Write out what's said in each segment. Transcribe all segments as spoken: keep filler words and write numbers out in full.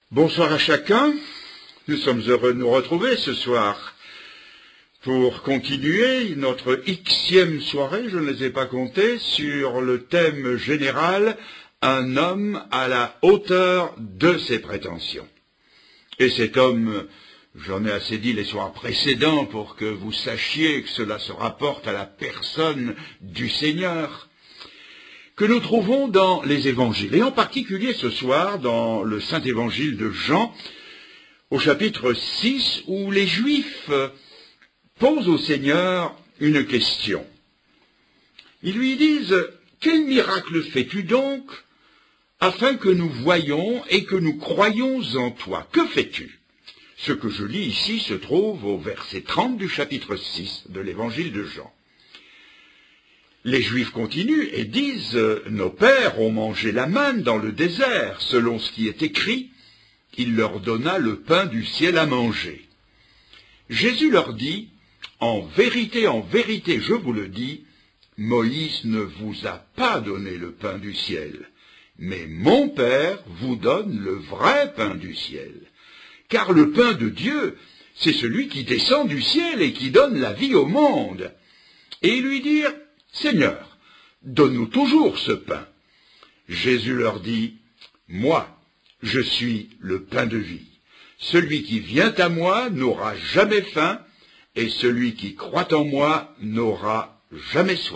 Bonsoir à chacun. Nous sommes heureux de nous retrouver ce soir pour continuer notre Xème soirée, je ne les ai pas comptés, sur le thème général « Un homme à la hauteur de ses prétentions ». Et cet homme, j'en ai assez dit les soirs précédents pour que vous sachiez que cela se rapporte à la personne du Seigneur, que nous trouvons dans les évangiles, et en particulier ce soir dans le Saint-Évangile de Jean, au chapitre six, où les Juifs posent au Seigneur une question. Ils lui disent « Quel miracle fais-tu donc, afin que nous voyions et que nous croyions en toi? Que fais-tu » Ce que je lis ici se trouve au verset trente du chapitre six de l'Évangile de Jean. Les Juifs continuent et disent « Nos pères ont mangé la manne dans le désert, selon ce qui est écrit, il leur donna le pain du ciel à manger. » Jésus leur dit « En vérité, en vérité, je vous le dis, Moïse ne vous a pas donné le pain du ciel, mais mon Père vous donne le vrai pain du ciel. Car le pain de Dieu, c'est celui qui descend du ciel et qui donne la vie au monde. » Et ils lui dirent « Seigneur, donne-nous toujours ce pain. » Jésus leur dit, « Moi, je suis le pain de vie. Celui qui vient à moi n'aura jamais faim, et celui qui croit en moi n'aura jamais soif. »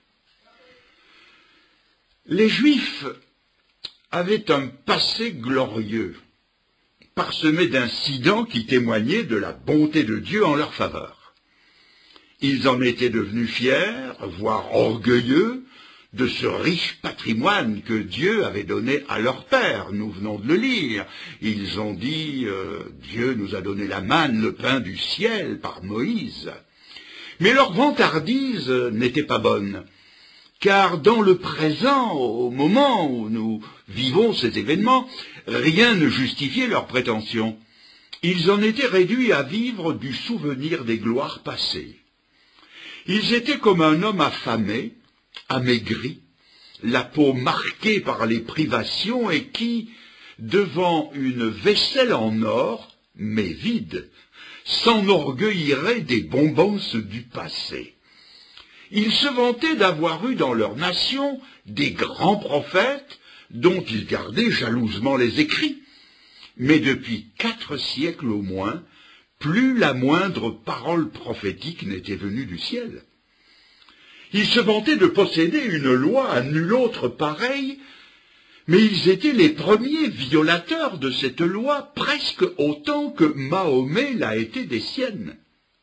Les Juifs avaient un passé glorieux, parsemé d'incidents qui témoignaient de la bonté de Dieu en leur faveur. Ils en étaient devenus fiers, voire orgueilleux, de ce riche patrimoine que Dieu avait donné à leur père. Nous venons de le lire. Ils ont dit euh, « Dieu nous a donné la manne, le pain du ciel, par Moïse. » Mais leur vantardise n'était pas bonne, car dans le présent, au moment où nous vivons ces événements, rien ne justifiait leurs prétentions. Ils en étaient réduits à vivre du souvenir des gloires passées. Ils étaient comme un homme affamé, amaigri, la peau marquée par les privations et qui, devant une vaisselle en or, mais vide, s'enorgueillirait des bonbons du passé. Ils se vantaient d'avoir eu dans leur nation des grands prophètes dont ils gardaient jalousement les écrits. Mais depuis quatre siècles au moins, plus la moindre parole prophétique n'était venue du ciel. Ils se vantaient de posséder une loi à nul autre pareille, mais ils étaient les premiers violateurs de cette loi, presque autant que Mahomet l'a été des siennes.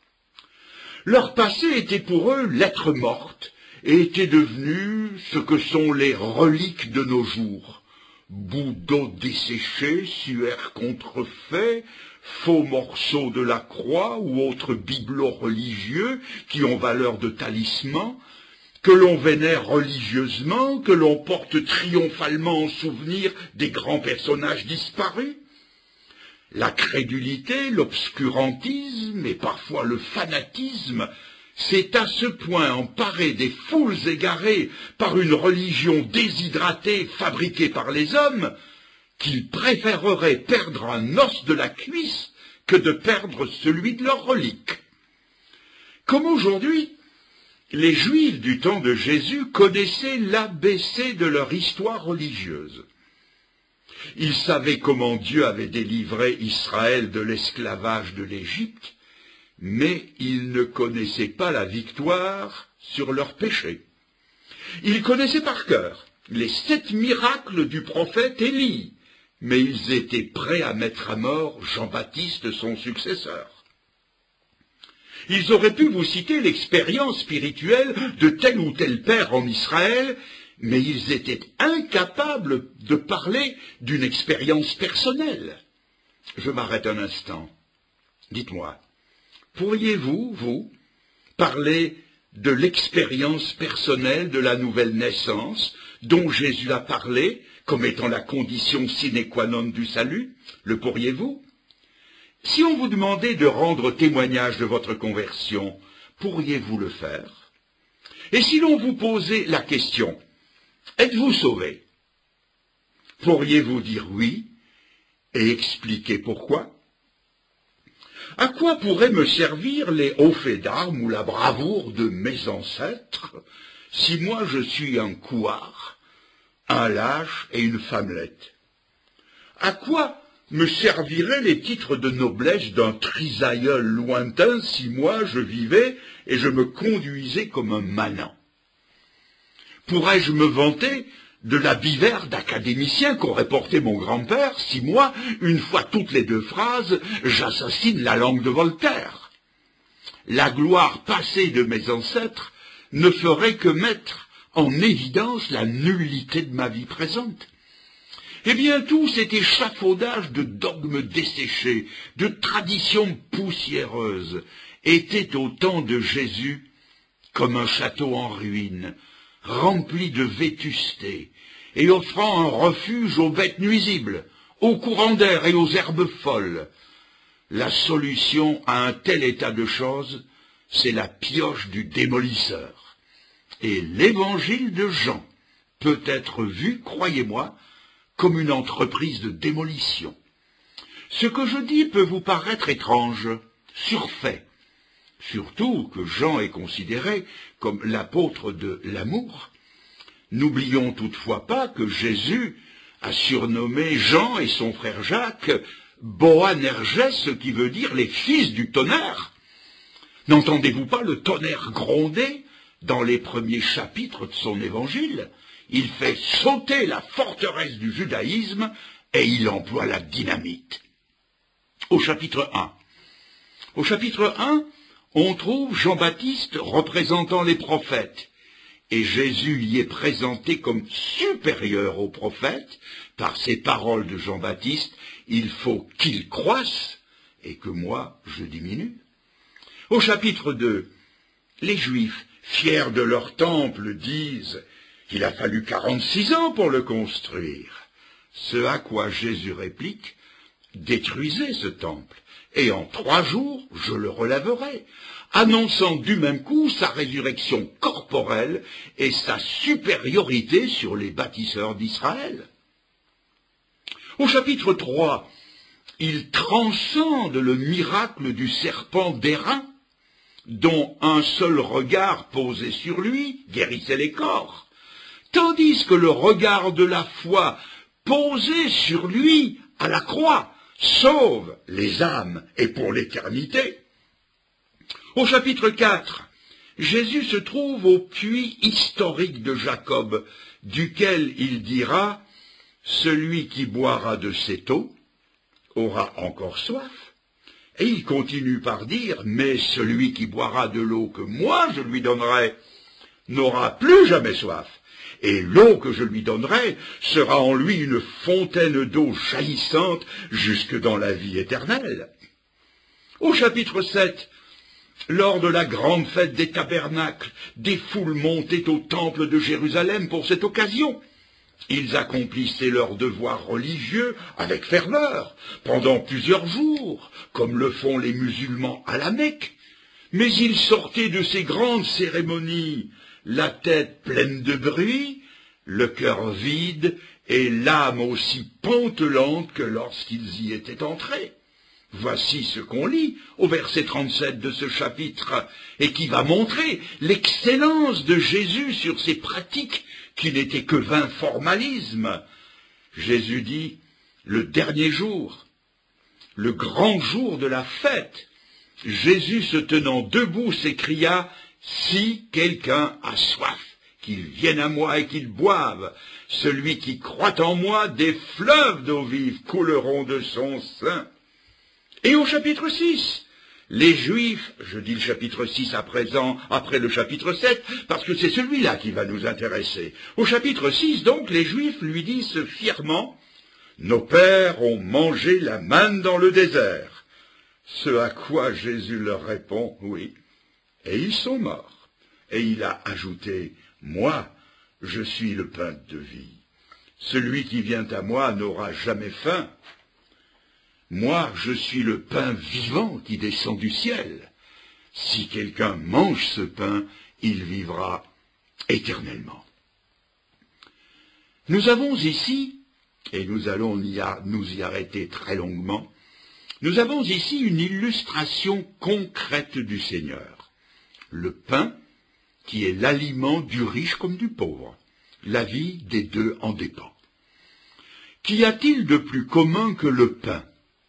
Leur passé était pour eux lettre morte, et était devenu ce que sont les reliques de nos jours. Bouts d'eau desséchés, suaire contrefait, faux morceaux de la croix ou autres bibelots religieux qui ont valeur de talisman, que l'on vénère religieusement, que l'on porte triomphalement en souvenir des grands personnages disparus. La crédulité, l'obscurantisme et parfois le fanatisme s'est à ce point emparé des foules égarées par une religion déshydratée fabriquée par les hommes, qu'ils préféreraient perdre un os de la cuisse que de perdre celui de leur relique. Comme aujourd'hui, les Juifs du temps de Jésus connaissaient l'A B C de leur histoire religieuse. Ils savaient comment Dieu avait délivré Israël de l'esclavage de l'Égypte, mais ils ne connaissaient pas la victoire sur leurs péchés. Ils connaissaient par cœur les sept miracles du prophète Élie, mais ils étaient prêts à mettre à mort Jean-Baptiste, son successeur. Ils auraient pu vous citer l'expérience spirituelle de tel ou tel père en Israël, mais ils étaient incapables de parler d'une expérience personnelle. Je m'arrête un instant. Dites-moi, pourriez-vous, vous, parler de l'expérience personnelle de la nouvelle naissance dont Jésus a parlé comme étant la condition sine qua non du salut? Le pourriez-vous? Si on vous demandait de rendre témoignage de votre conversion, pourriez-vous le faire? Et si l'on vous posait la question, êtes-vous sauvé? Pourriez-vous dire oui? et expliquer pourquoi? À quoi pourraient me servir les hauts faits d'armes ou la bravoure de mes ancêtres, si moi je suis un couard, un lâche et une femmelette? À quoi me serviraient les titres de noblesse d'un trisaïeul lointain, si moi je vivais et je me conduisais comme un manant? Pourrais-je me vanter de la bivère d'académicien qu'aurait porté mon grand-père, si moi, une fois toutes les deux phrases, j'assassine la langue de Voltaire? La gloire passée de mes ancêtres ne ferait que mettre en évidence la nullité de ma vie présente. Eh bien, tout cet échafaudage de dogmes desséchés, de traditions poussiéreuses, était au temps de Jésus comme un château en ruine, rempli de vétusté, et offrant un refuge aux bêtes nuisibles, aux courants d'air et aux herbes folles. La solution à un tel état de choses, c'est la pioche du démolisseur. Et l'évangile de Jean peut être vu, croyez-moi, comme une entreprise de démolition. Ce que je dis peut vous paraître étrange, surfait, surtout que Jean est considéré comme l'apôtre de l'amour. N'oublions toutefois pas que Jésus a surnommé Jean et son frère Jacques Boanerges, ce qui veut dire les fils du tonnerre. N'entendez-vous pas le tonnerre gronder dans les premiers chapitres de son évangile? Il fait sauter la forteresse du judaïsme et il emploie la dynamite. Au chapitre un. Au chapitre un, on trouve Jean-Baptiste représentant les prophètes, et Jésus y est présenté comme supérieur aux prophètes. Par ces paroles de Jean-Baptiste, il faut qu'il croisse et que moi je diminue. Au chapitre deux, les Juifs, fiers de leur temple, disent qu'il a fallu quarante-six ans pour le construire. Ce à quoi Jésus réplique: détruisez ce temple, et en trois jours je le relèverai, annonçant du même coup sa résurrection corporelle et sa supériorité sur les bâtisseurs d'Israël. Au chapitre trois, il transcende le miracle du serpent d'airain, dont un seul regard posé sur lui guérissait les corps, tandis que le regard de la foi posé sur lui à la croix sauve les âmes et pour l'éternité. Au chapitre quatre, Jésus se trouve au puits historique de Jacob, duquel il dira: celui qui boira de cette eau aura encore soif. Et il continue par dire: mais celui qui boira de l'eau que moi je lui donnerai n'aura plus jamais soif. Et l'eau que je lui donnerai sera en lui une fontaine d'eau jaillissante jusque dans la vie éternelle. Au chapitre sept, lors de la grande fête des tabernacles, des foules montaient au temple de Jérusalem pour cette occasion. Ils accomplissaient leurs devoirs religieux avec ferveur pendant plusieurs jours, comme le font les musulmans à la Mecque. Mais ils sortaient de ces grandes cérémonies la tête pleine de bruit, le cœur vide et l'âme aussi pantelante que lorsqu'ils y étaient entrés. Voici ce qu'on lit au verset trente-sept de ce chapitre, et qui va montrer l'excellence de Jésus sur ces pratiques qui n'étaient que vain formalisme. Jésus dit: le dernier jour, le grand jour de la fête, Jésus se tenant debout s'écria: si quelqu'un a soif, qu'il vienne à moi et qu'il boive. Celui qui croit en moi, des fleuves d'eau vive couleront de son sein. Et au chapitre six, les Juifs, je dis le chapitre six à présent, après le chapitre sept, parce que c'est celui-là qui va nous intéresser. Au chapitre six, donc, les Juifs lui disent fièrement: nos pères ont mangé la manne dans le désert. Ce à quoi Jésus leur répond: oui, et ils sont morts. Et il a ajouté: moi, je suis le pain de vie. Celui qui vient à moi n'aura jamais faim. Moi, je suis le pain vivant qui descend du ciel. Si quelqu'un mange ce pain, il vivra éternellement. Nous avons ici et nous allons y a, nous y arrêter très longuement, nous avons ici une illustration concrète du Seigneur. Le pain, qui est l'aliment du riche comme du pauvre. La vie des deux en dépend. Qu'y a-t-il de plus commun que le pain?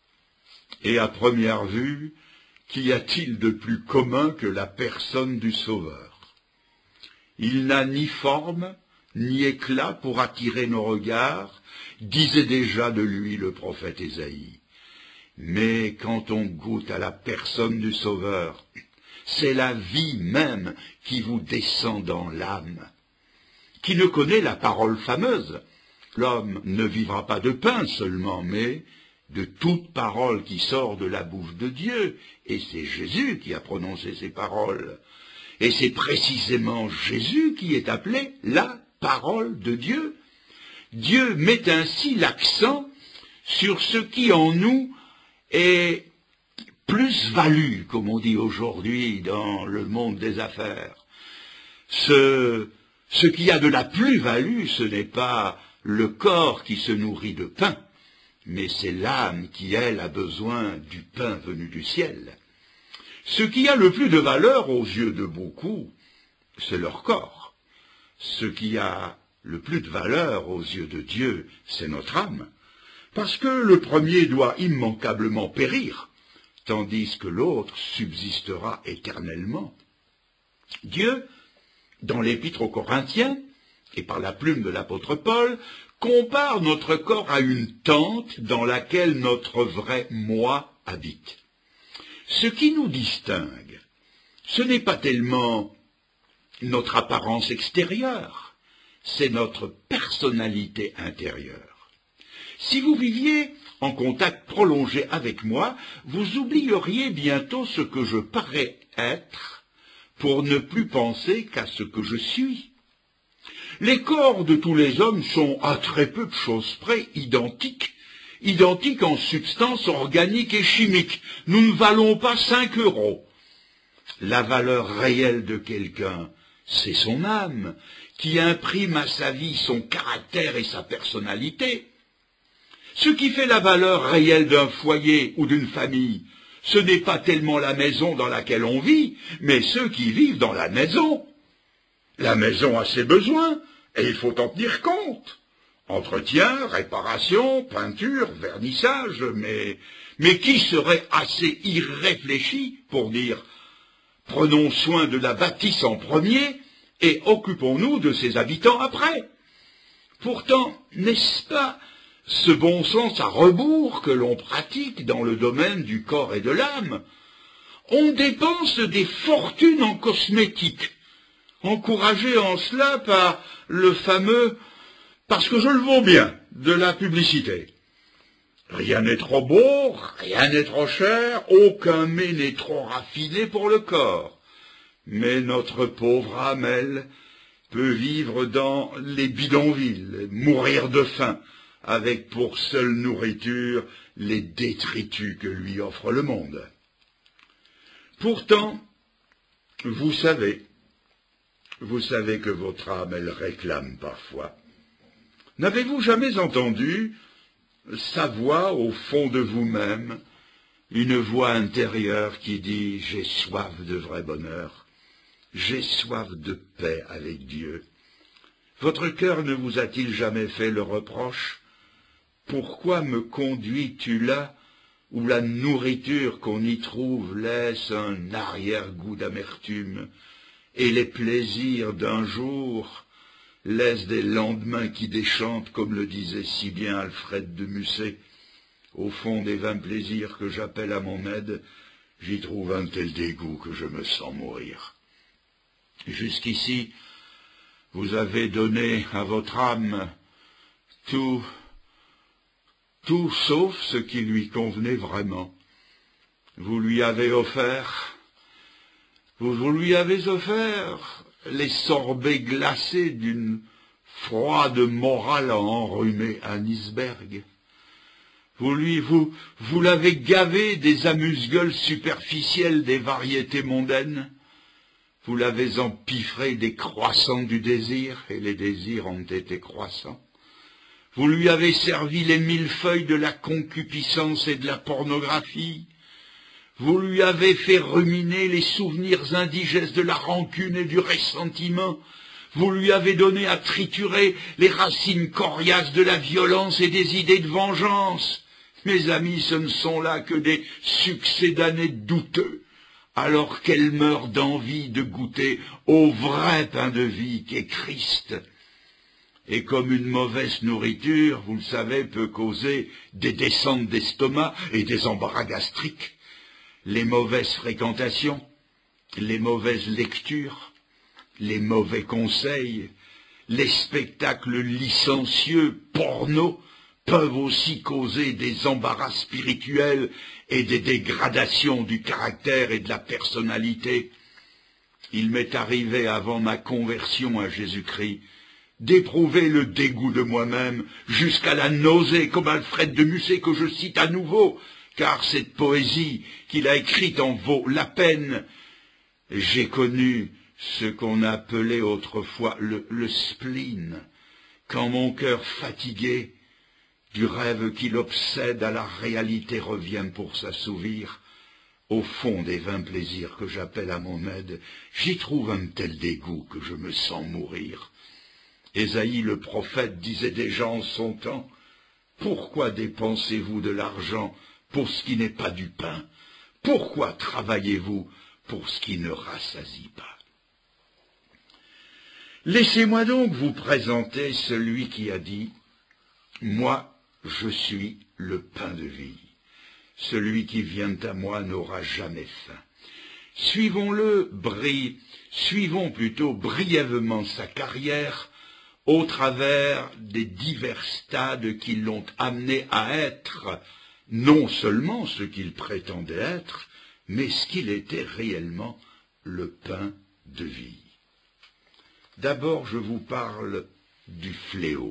Et à première vue, qu'y a-t-il de plus commun que la personne du Sauveur? Il n'a ni forme, ni éclat pour attirer nos regards, disait déjà de lui le prophète Ésaïe. Mais quand on goûte à la personne du Sauveur, c'est la vie même qui vous descend dans l'âme. Qui ne connaît la parole fameuse? L'homme ne vivra pas de pain seulement, mais de toute parole qui sort de la bouche de Dieu. Et c'est Jésus qui a prononcé ces paroles. Et c'est précisément Jésus qui est appelé la parole de Dieu. Dieu met ainsi l'accent sur ce qui en nous est plus-value, comme on dit aujourd'hui dans le monde des affaires. Ce, ce qui a de la plus-value, ce n'est pas le corps qui se nourrit de pain, mais c'est l'âme qui, elle, a besoin du pain venu du ciel. Ce qui a le plus de valeur aux yeux de beaucoup, c'est leur corps. Ce qui a le plus de valeur aux yeux de Dieu, c'est notre âme, parce que le premier doit immanquablement périr, tandis que l'autre subsistera éternellement. Dieu, dans l'Épître aux Corinthiens, et par la plume de l'apôtre Paul, compare notre corps à une tente dans laquelle notre vrai moi habite. Ce qui nous distingue, ce n'est pas tellement notre apparence extérieure, c'est notre personnalité intérieure. Si vous viviez en contact prolongé avec moi, vous oublieriez bientôt ce que je parais être pour ne plus penser qu'à ce que je suis. Les corps de tous les hommes sont, à très peu de choses près, identiques, identiques en substance organique et chimique. Nous ne valons pas cinq euros. La valeur réelle de quelqu'un, c'est son âme, qui imprime à sa vie son caractère et sa personnalité. Ce qui fait la valeur réelle d'un foyer ou d'une famille, ce n'est pas tellement la maison dans laquelle on vit, mais ceux qui vivent dans la maison. La maison a ses besoins, et il faut en tenir compte. Entretien, réparation, peinture, vernissage, mais, mais qui serait assez irréfléchi pour dire « prenons soin de la bâtisse en premier et occupons-nous de ses habitants après ». Pourtant, n'est-ce pas ce bon sens à rebours que l'on pratique dans le domaine du corps et de l'âme? On dépense des fortunes en cosmétiques, encouragé en cela par le fameux « parce que je le vaux bien » de la publicité. Rien n'est trop beau, rien n'est trop cher, aucun mets n'est trop raffiné pour le corps. Mais notre pauvre âme, elle, peut vivre dans les bidonvilles, mourir de faim, avec pour seule nourriture les détritus que lui offre le monde. Pourtant, vous savez, vous savez que votre âme, elle réclame parfois. N'avez-vous jamais entendu sa voix au fond de vous-même, une voix intérieure qui dit « j'ai soif de vrai bonheur, j'ai soif de paix avec Dieu ». Votre cœur ne vous a-t-il jamais fait le reproche? Pourquoi me conduis-tu là où la nourriture qu'on y trouve laisse un arrière-goût d'amertume et les plaisirs d'un jour laissent des lendemains qui déchantent, comme le disait si bien Alfred de Musset. Au fond des vains plaisirs que j'appelle à mon aide, j'y trouve un tel dégoût que je me sens mourir. Jusqu'ici, vous avez donné à votre âme tout, tout sauf ce qui lui convenait vraiment. Vous lui avez offert, vous, vous lui avez offert les sorbets glacés d'une froide morale enrhumée à Nisberg. Vous lui, vous, vous l'avez gavé des amuse-gueules superficielles des variétés mondaines. Vous l'avez empiffré des croissants du désir, et les désirs ont été croissants. Vous lui avez servi les millefeuilles de la concupiscence et de la pornographie. Vous lui avez fait ruminer les souvenirs indigestes de la rancune et du ressentiment. Vous lui avez donné à triturer les racines coriaces de la violence et des idées de vengeance. Mes amis, ce ne sont là que des succédanés douteux, alors qu'elle meurt d'envie de goûter au vrai pain de vie qu'est Christ. Et comme une mauvaise nourriture, vous le savez, peut causer des descentes d'estomac et des embarras gastriques, les mauvaises fréquentations, les mauvaises lectures, les mauvais conseils, les spectacles licencieux, porno, peuvent aussi causer des embarras spirituels et des dégradations du caractère et de la personnalité. Il m'est arrivé avant ma conversion à Jésus-Christ d'éprouver le dégoût de moi-même jusqu'à la nausée, comme Alfred de Musset que je cite à nouveau, car cette poésie qu'il a écrite en vaut la peine. J'ai connu ce qu'on appelait autrefois le, le spleen, quand mon cœur fatigué du rêve qui l'obsède à la réalité revient pour s'assouvir. Au fond des vains plaisirs que j'appelle à mon aide, j'y trouve un tel dégoût que je me sens mourir. Ésaïe le prophète disait déjà en son temps, « Pourquoi dépensez-vous de l'argent pour ce qui n'est pas du pain? Pourquoi travaillez-vous pour ce qui ne rassasie pas ?» Laissez-moi donc vous présenter celui qui a dit, « Moi, je suis le pain de vie. Celui qui vient à moi n'aura jamais faim. » Suivons-le, brille, suivons plutôt brièvement sa carrière au travers des divers stades qui l'ont amené à être non seulement ce qu'il prétendait être, mais ce qu'il était réellement, le pain de vie. D'abord, je vous parle du fléau.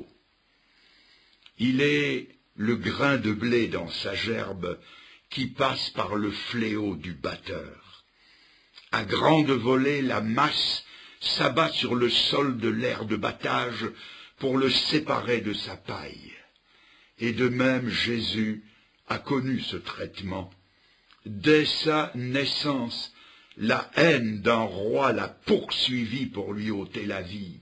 Il est le grain de blé dans sa gerbe qui passe par le fléau du batteur. À grande volée, la masse s'abat sur le sol de l'aire de battage pour le séparer de sa paille. Et de même, Jésus a connu ce traitement. Dès sa naissance, la haine d'un roi l'a poursuivi pour lui ôter la vie.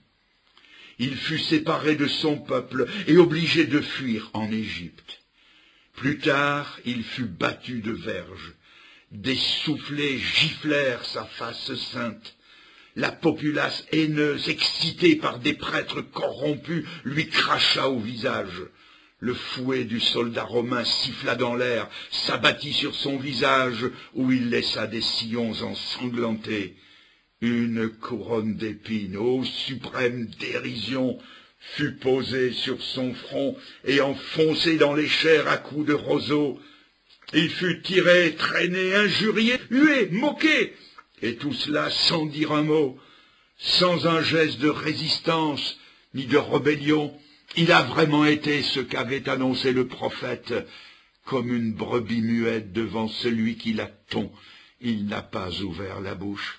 Il fut séparé de son peuple et obligé de fuir en Égypte. Plus tard, il fut battu de verges. Des soufflets giflèrent sa face sainte. La populace haineuse, excitée par des prêtres corrompus, lui cracha au visage. Le fouet du soldat romain siffla dans l'air, s'abattit sur son visage, où il laissa des sillons ensanglantés. Une couronne d'épines, ô suprême dérision, fut posée sur son front et enfoncée dans les chairs à coups de roseau. Il fut tiré, traîné, injurié, hué, moqué, et tout cela sans dire un mot, sans un geste de résistance ni de rébellion. Il a vraiment été ce qu'avait annoncé le prophète, comme une brebis muette devant celui qui la tond. Il n'a pas ouvert la bouche.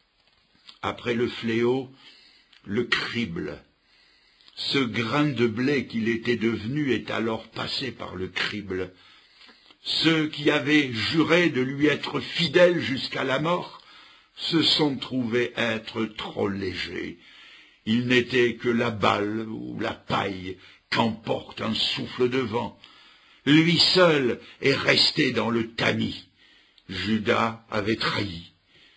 Après le fléau, le crible. Ce grain de blé qu'il était devenu est alors passé par le crible. Ceux qui avaient juré de lui être fidèles jusqu'à la mort se sont trouvés être trop légers. Il n'était que la balle ou la paille qu'emporte un souffle de vent. Lui seul est resté dans le tamis. Judas avait trahi.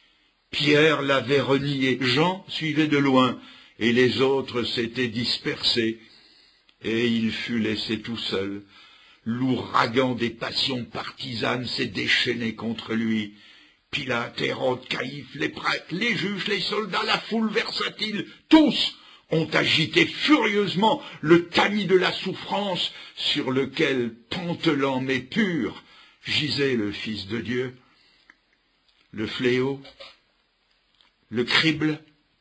Pierre l'avait renié. Jean suivait de loin, et les autres s'étaient dispersés. Et il fut laissé tout seul. L'ouragan des passions partisanes s'est déchaîné contre lui. Pilate, Hérode, Caïphe, les prêtres, les juges, les soldats, la foule versatile, tous ont agité furieusement le tamis de la souffrance sur lequel, pantelant mais pur, gisait le Fils de Dieu. Le fléau, le crible,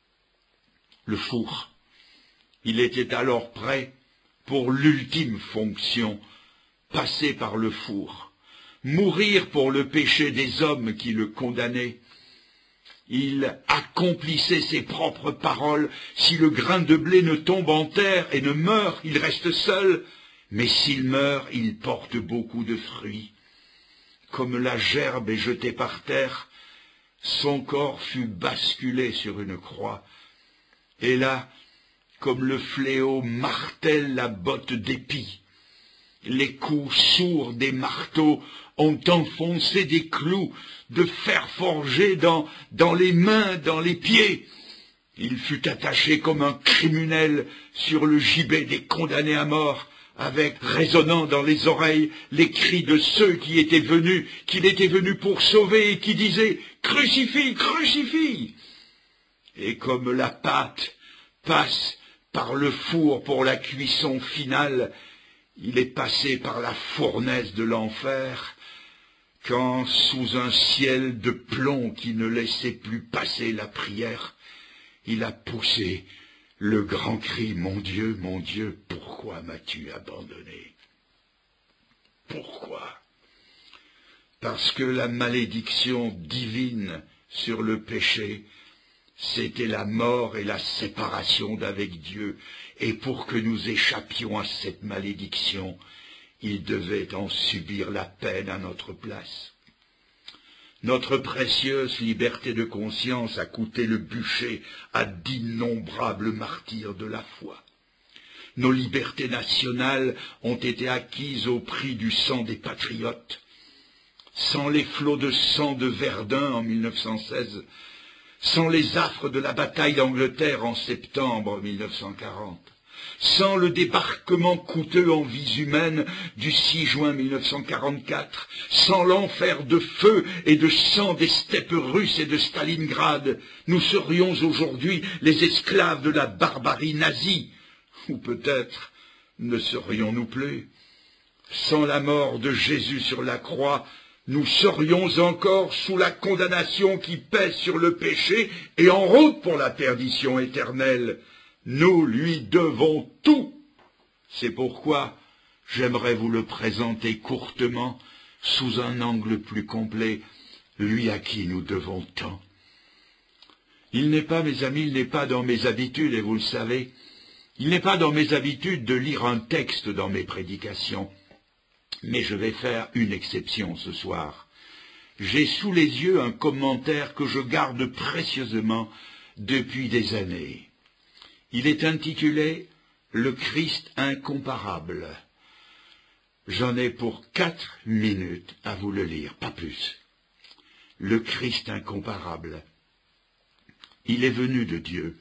le four. Il était alors prêt pour l'ultime fonction, passer par le four. Mourir pour le péché des hommes qui le condamnaient. Il accomplissait ses propres paroles. Si le grain de blé ne tombe en terre et ne meurt, il reste seul. Mais s'il meurt, il porte beaucoup de fruits. Comme la gerbe est jetée par terre, son corps fut basculé sur une croix. Et là, comme le fléau martèle la botte d'épis, les coups sourds des marteaux ont enfoncé des clous de fer forgé dans, dans les mains, dans les pieds. Il fut attaché comme un criminel sur le gibet des condamnés à mort, avec résonnant dans les oreilles les cris de ceux qui étaient venus, qu'il était venu pour sauver et qui disaient « Crucifie, crucifie !» Et comme la pâte passe par le four pour la cuisson finale, il est passé par la fournaise de l'enfer, quand, sous un ciel de plomb qui ne laissait plus passer la prière, il a poussé le grand cri « Mon Dieu, mon Dieu, pourquoi m'as-tu abandonné ?» Pourquoi? Parce que la malédiction divine sur le péché, c'était la mort et la séparation d'avec Dieu, et pour que nous échappions à cette malédiction, il devait en subir la peine à notre place. Notre précieuse liberté de conscience a coûté le bûcher à d'innombrables martyrs de la foi. Nos libertés nationales ont été acquises au prix du sang des patriotes. Sans les flots de sang de Verdun en mille neuf cent seize, sans les affres de la bataille d'Angleterre en septembre mille neuf cent quarante, sans le débarquement coûteux en vies humaines du six juin mille neuf cent quarante-quatre, sans l'enfer de feu et de sang des steppes russes et de Stalingrad, nous serions aujourd'hui les esclaves de la barbarie nazie, ou peut-être ne serions-nous plus. Sans la mort de Jésus sur la croix, nous serions encore sous la condamnation qui pèse sur le péché et en route pour la perdition éternelle. Nous lui devons tout. C'est pourquoi j'aimerais vous le présenter courtement, sous un angle plus complet, lui à qui nous devons tant. Il n'est pas, mes amis, il n'est pas dans mes habitudes, et vous le savez, il n'est pas dans mes habitudes de lire un texte dans mes prédications. Mais je vais faire une exception ce soir. J'ai sous les yeux un commentaire que je garde précieusement depuis des années. Il est intitulé « Le Christ incomparable ». J'en ai pour quatre minutes à vous le lire, pas plus. Le Christ incomparable. Il est venu de Dieu.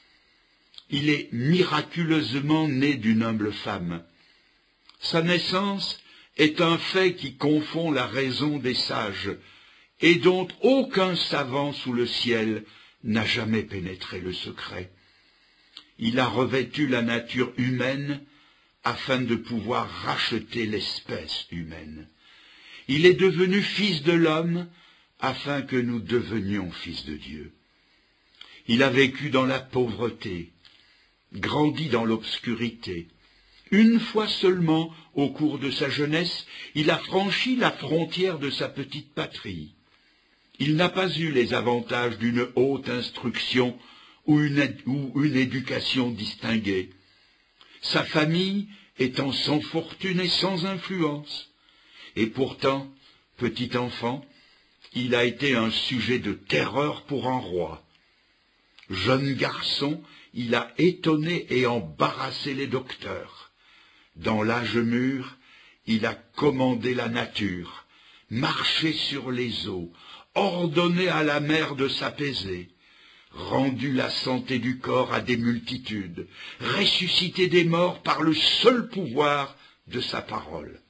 Il est miraculeusement né d'une humble femme. Sa naissance est un fait qui confond la raison des sages et dont aucun savant sous le ciel n'a jamais pénétré le secret. Il a revêtu la nature humaine afin de pouvoir racheter l'espèce humaine. Il est devenu fils de l'homme afin que nous devenions fils de Dieu. Il a vécu dans la pauvreté, grandi dans l'obscurité. Une fois seulement, au cours de sa jeunesse, il a franchi la frontière de sa petite patrie. Il n'a pas eu les avantages d'une haute instruction ou une, ou une éducation distinguée. Sa famille étant sans fortune et sans influence. Et pourtant, petit enfant, il a été un sujet de terreur pour un roi. Jeune garçon, il a étonné et embarrassé les docteurs. Dans l'âge mûr, il a commandé la nature, marché sur les eaux, ordonné à la mer de s'apaiser, rendu la santé du corps à des multitudes, ressuscité des morts par le seul pouvoir de sa parole.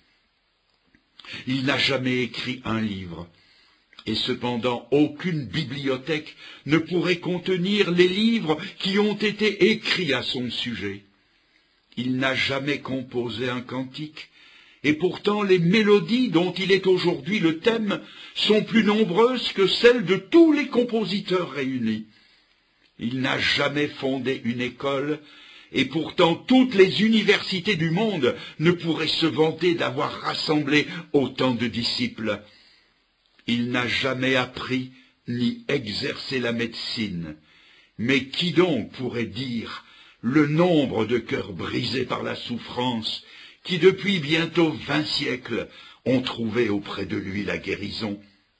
Il n'a jamais écrit un livre, et cependant aucune bibliothèque ne pourrait contenir les livres qui ont été écrits à son sujet. Il n'a jamais composé un cantique, et pourtant les mélodies dont il est aujourd'hui le thème sont plus nombreuses que celles de tous les compositeurs réunis. Il n'a jamais fondé une école, et pourtant toutes les universités du monde ne pourraient se vanter d'avoir rassemblé autant de disciples. Il n'a jamais appris ni exercer la médecine. Mais qui donc pourrait dire le nombre de cœurs brisés par la souffrance qui, depuis bientôt vingt siècles, ont trouvé auprès de lui la guérison?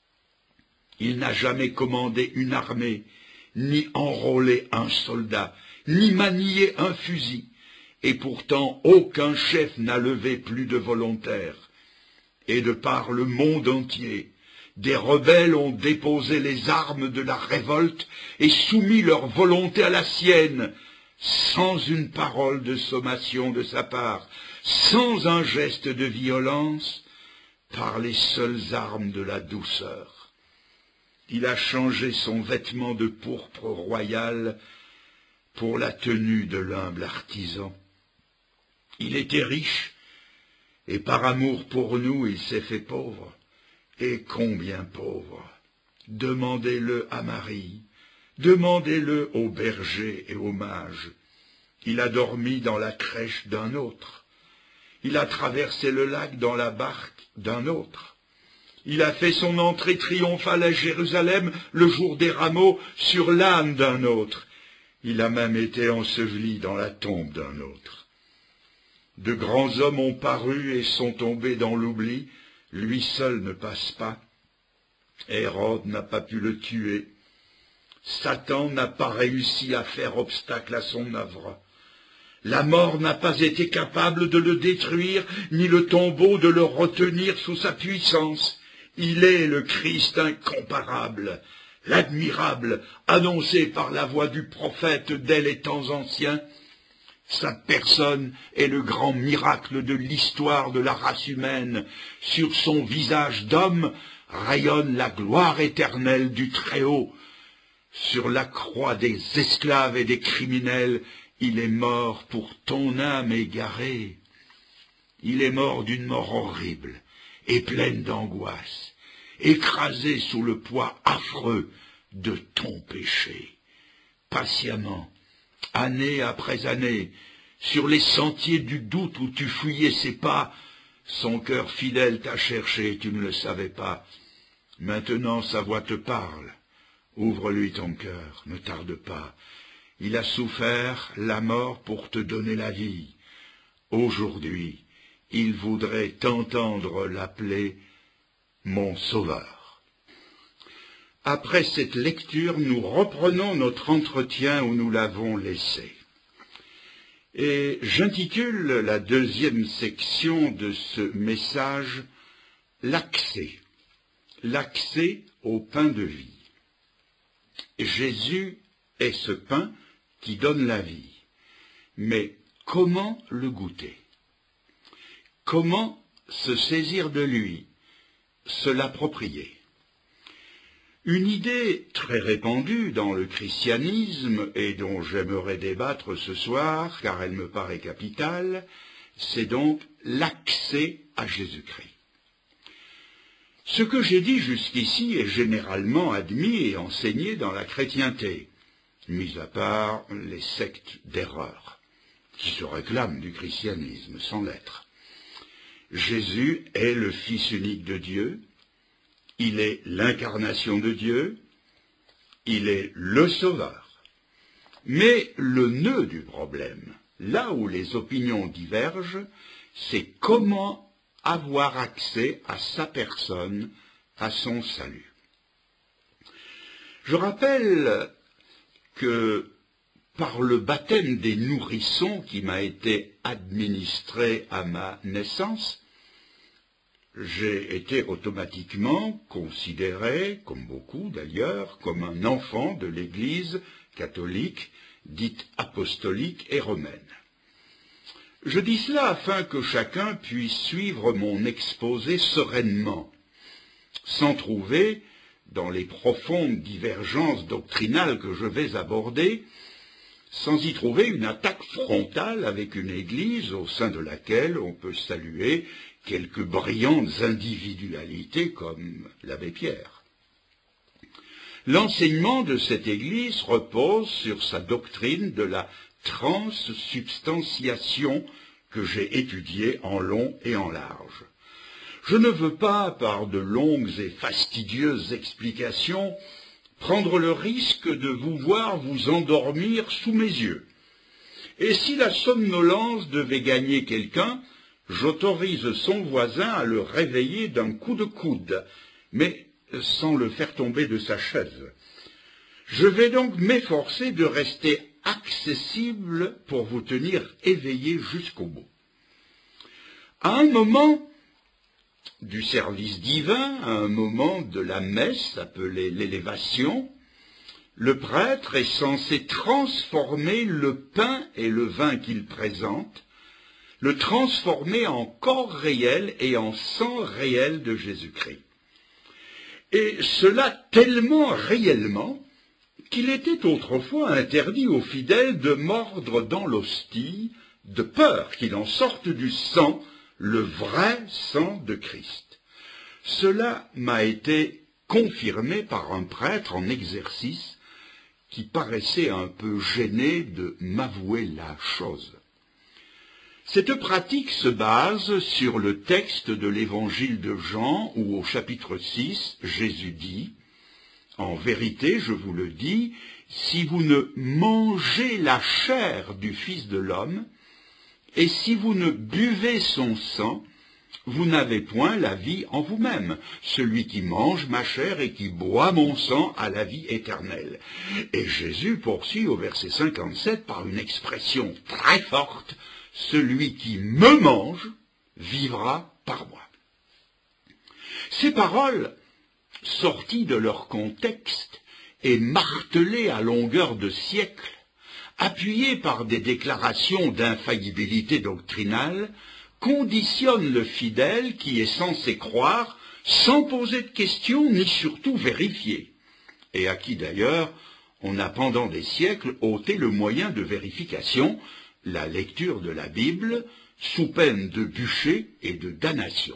Il n'a jamais commandé une armée, ni enrôlé un soldat, ni manié un fusil, et pourtant aucun chef n'a levé plus de volontaires. Et de par le monde entier, des rebelles ont déposé les armes de la révolte et soumis leur volonté à la sienne, sans une parole de sommation de sa part, sans un geste de violence, par les seules armes de la douceur. Il a changé son vêtement de pourpre royal pour la tenue de l'humble artisan. Il était riche, et par amour pour nous, il s'est fait pauvre. Et combien pauvre! Demandez-le à Marie, demandez-le aux bergers et aux mages. Il a dormi dans la crèche d'un autre. Il a traversé le lac dans la barque d'un autre. Il a fait son entrée triomphale à Jérusalem le jour des rameaux sur l'âne d'un autre. Il a même été enseveli dans la tombe d'un autre. De grands hommes ont paru et sont tombés dans l'oubli. Lui seul ne passe pas. Hérode n'a pas pu le tuer. Satan n'a pas réussi à faire obstacle à son œuvre. La mort n'a pas été capable de le détruire, ni le tombeau de le retenir sous sa puissance. Il est le Christ incomparable, l'admirable, annoncé par la voix du prophète dès les temps anciens. Sa personne est le grand miracle de l'histoire de la race humaine. Sur son visage d'homme rayonne la gloire éternelle du Très-Haut. Sur la croix des esclaves et des criminels, il est mort pour ton âme égarée. Il est mort d'une mort horrible et pleine d'angoisse, écrasé sous le poids affreux de ton péché. Patiemment, année après année, sur les sentiers du doute où tu fuyais ses pas, son cœur fidèle t'a cherché, tu ne le savais pas. Maintenant sa voix te parle. Ouvre-lui ton cœur, ne tarde pas. Il a souffert la mort pour te donner la vie. Aujourd'hui, il voudrait t'entendre l'appeler mon sauveur. Après cette lecture, nous reprenons notre entretien où nous l'avons laissé. Et j'intitule la deuxième section de ce message « L'accès ». L'accès au pain de vie. Jésus est ce pain qui donne la vie. Mais comment le goûter? Comment se saisir de lui, se l'approprier? Une idée très répandue dans le christianisme et dont j'aimerais débattre ce soir, car elle me paraît capitale, c'est donc l'accès à Jésus-Christ. Ce que j'ai dit jusqu'ici est généralement admis et enseigné dans la chrétienté, mis à part les sectes d'erreur, qui se réclament du christianisme sans l'être. Jésus est le Fils unique de Dieu, il est l'incarnation de Dieu, il est le Sauveur. Mais le nœud du problème, là où les opinions divergent, c'est comment avoir accès à sa personne, à son salut. Je rappelle que par le baptême des nourrissons qui m'a été administré à ma naissance, j'ai été automatiquement considéré, comme beaucoup d'ailleurs, comme un enfant de l'Église catholique, dite apostolique et romaine. Je dis cela afin que chacun puisse suivre mon exposé sereinement, sans trouver, dans les profondes divergences doctrinales que je vais aborder, sans y trouver une attaque frontale avec une Église au sein de laquelle on peut saluer quelques brillantes individualités comme l'abbé Pierre. L'enseignement de cette Église repose sur sa doctrine de la transsubstantiation que j'ai étudiée en long et en large. Je ne veux pas, par de longues et fastidieuses explications, prendre le risque de vous voir vous endormir sous mes yeux. Et si la somnolence devait gagner quelqu'un, j'autorise son voisin à le réveiller d'un coup de coude, mais sans le faire tomber de sa chaise. Je vais donc m'efforcer de rester accessible pour vous tenir éveillé jusqu'au bout. À un moment du service divin, à un moment de la messe appelée l'élévation, le prêtre est censé transformer le pain et le vin qu'il présente, le transformer en corps réel et en sang réel de Jésus-Christ. Et cela tellement réellement qu'il était autrefois interdit aux fidèles de mordre dans l'hostie, de peur qu'il en sorte du sang, le vrai sang de Christ. Cela m'a été confirmé par un prêtre en exercice qui paraissait un peu gêné de m'avouer la chose. Cette pratique se base sur le texte de l'évangile de Jean où au chapitre six, Jésus dit « En vérité, je vous le dis, si vous ne mangez la chair du Fils de l'homme, et si vous ne buvez son sang, vous n'avez point la vie en vous-même. Celui qui mange ma chair et qui boit mon sang a la vie éternelle. » Et Jésus poursuit au verset cinquante-sept par une expression très forte, « Celui qui me mange vivra par moi. » Ces paroles, sorties de leur contexte et martelées à longueur de siècles, appuyées par des déclarations d'infaillibilité doctrinale, conditionnent le fidèle qui est censé croire sans poser de questions ni surtout vérifier, et à qui d'ailleurs on a pendant des siècles ôté le moyen de vérification, la lecture de la Bible, sous peine de bûcher et de damnation.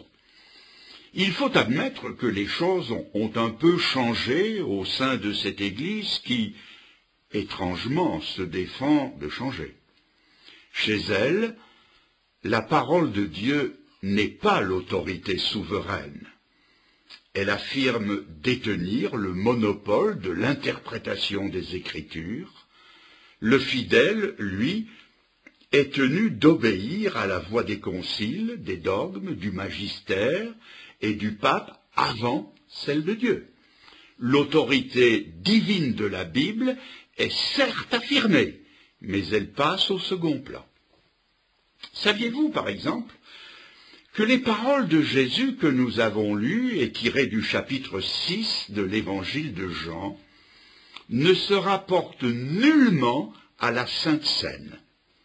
Il faut admettre que les choses ont, ont un peu changé au sein de cette Église qui, étrangement, se défend de changer. Chez elle, la parole de Dieu n'est pas l'autorité souveraine. Elle affirme détenir le monopole de l'interprétation des Écritures. Le fidèle, lui, est tenu d'obéir à la voix des conciles, des dogmes, du magistère et du pape avant celle de Dieu. L'autorité divine de la Bible est certes affirmée, mais elle passe au second plan. Saviez-vous, par exemple, que les paroles de Jésus que nous avons lues et tirées du chapitre six de l'évangile de Jean ne se rapportent nullement à la Sainte Seine?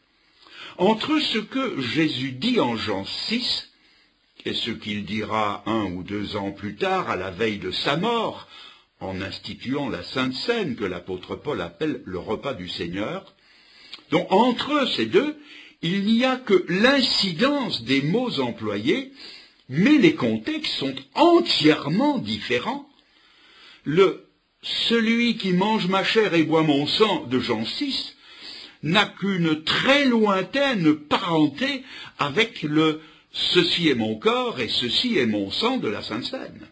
Entre ce que Jésus dit en Jean six et ce qu'il dira un ou deux ans plus tard, à la veille de sa mort, en instituant la Sainte Seine que l'apôtre Paul appelle le repas du Seigneur, donc entre ces deux, il n'y a que l'incidence des mots employés, mais les contextes sont entièrement différents. Le « celui qui mange ma chair et boit mon sang » de Jean six n'a qu'une très lointaine parenté avec le « ceci est mon corps et ceci est mon sang » de la Sainte Seine.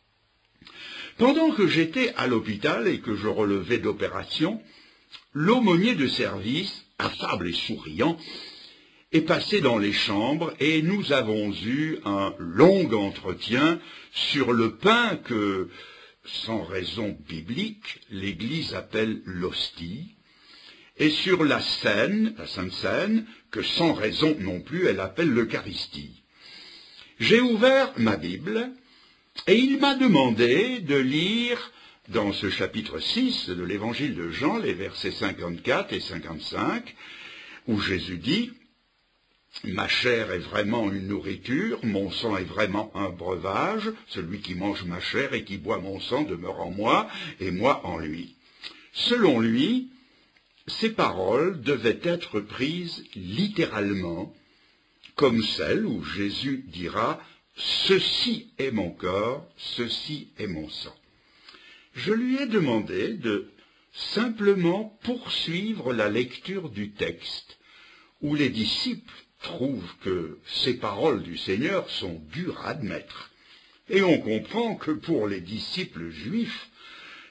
Pendant que j'étais à l'hôpital et que je relevais d'opération, l'aumônier de service, affable et souriant, est passé dans les chambres et nous avons eu un long entretien sur le pain que, sans raison biblique, l'Église appelle l'hostie, et sur la Seine, la Sainte Seine, que sans raison non plus elle appelle l'Eucharistie. J'ai ouvert ma Bible et il m'a demandé de lire dans ce chapitre six de l'évangile de Jean, les versets cinquante-quatre et cinquante-cinq, où Jésus dit « Ma chair est vraiment une nourriture, mon sang est vraiment un breuvage, celui qui mange ma chair et qui boit mon sang demeure en moi, et moi en lui. » Selon lui, ces paroles devaient être prises littéralement, comme celles où Jésus dira « Ceci est mon corps, ceci est mon sang ». Je lui ai demandé de simplement poursuivre la lecture du texte, où les disciples trouvent que ces paroles du Seigneur sont dures à admettre. Et on comprend que pour les disciples juifs,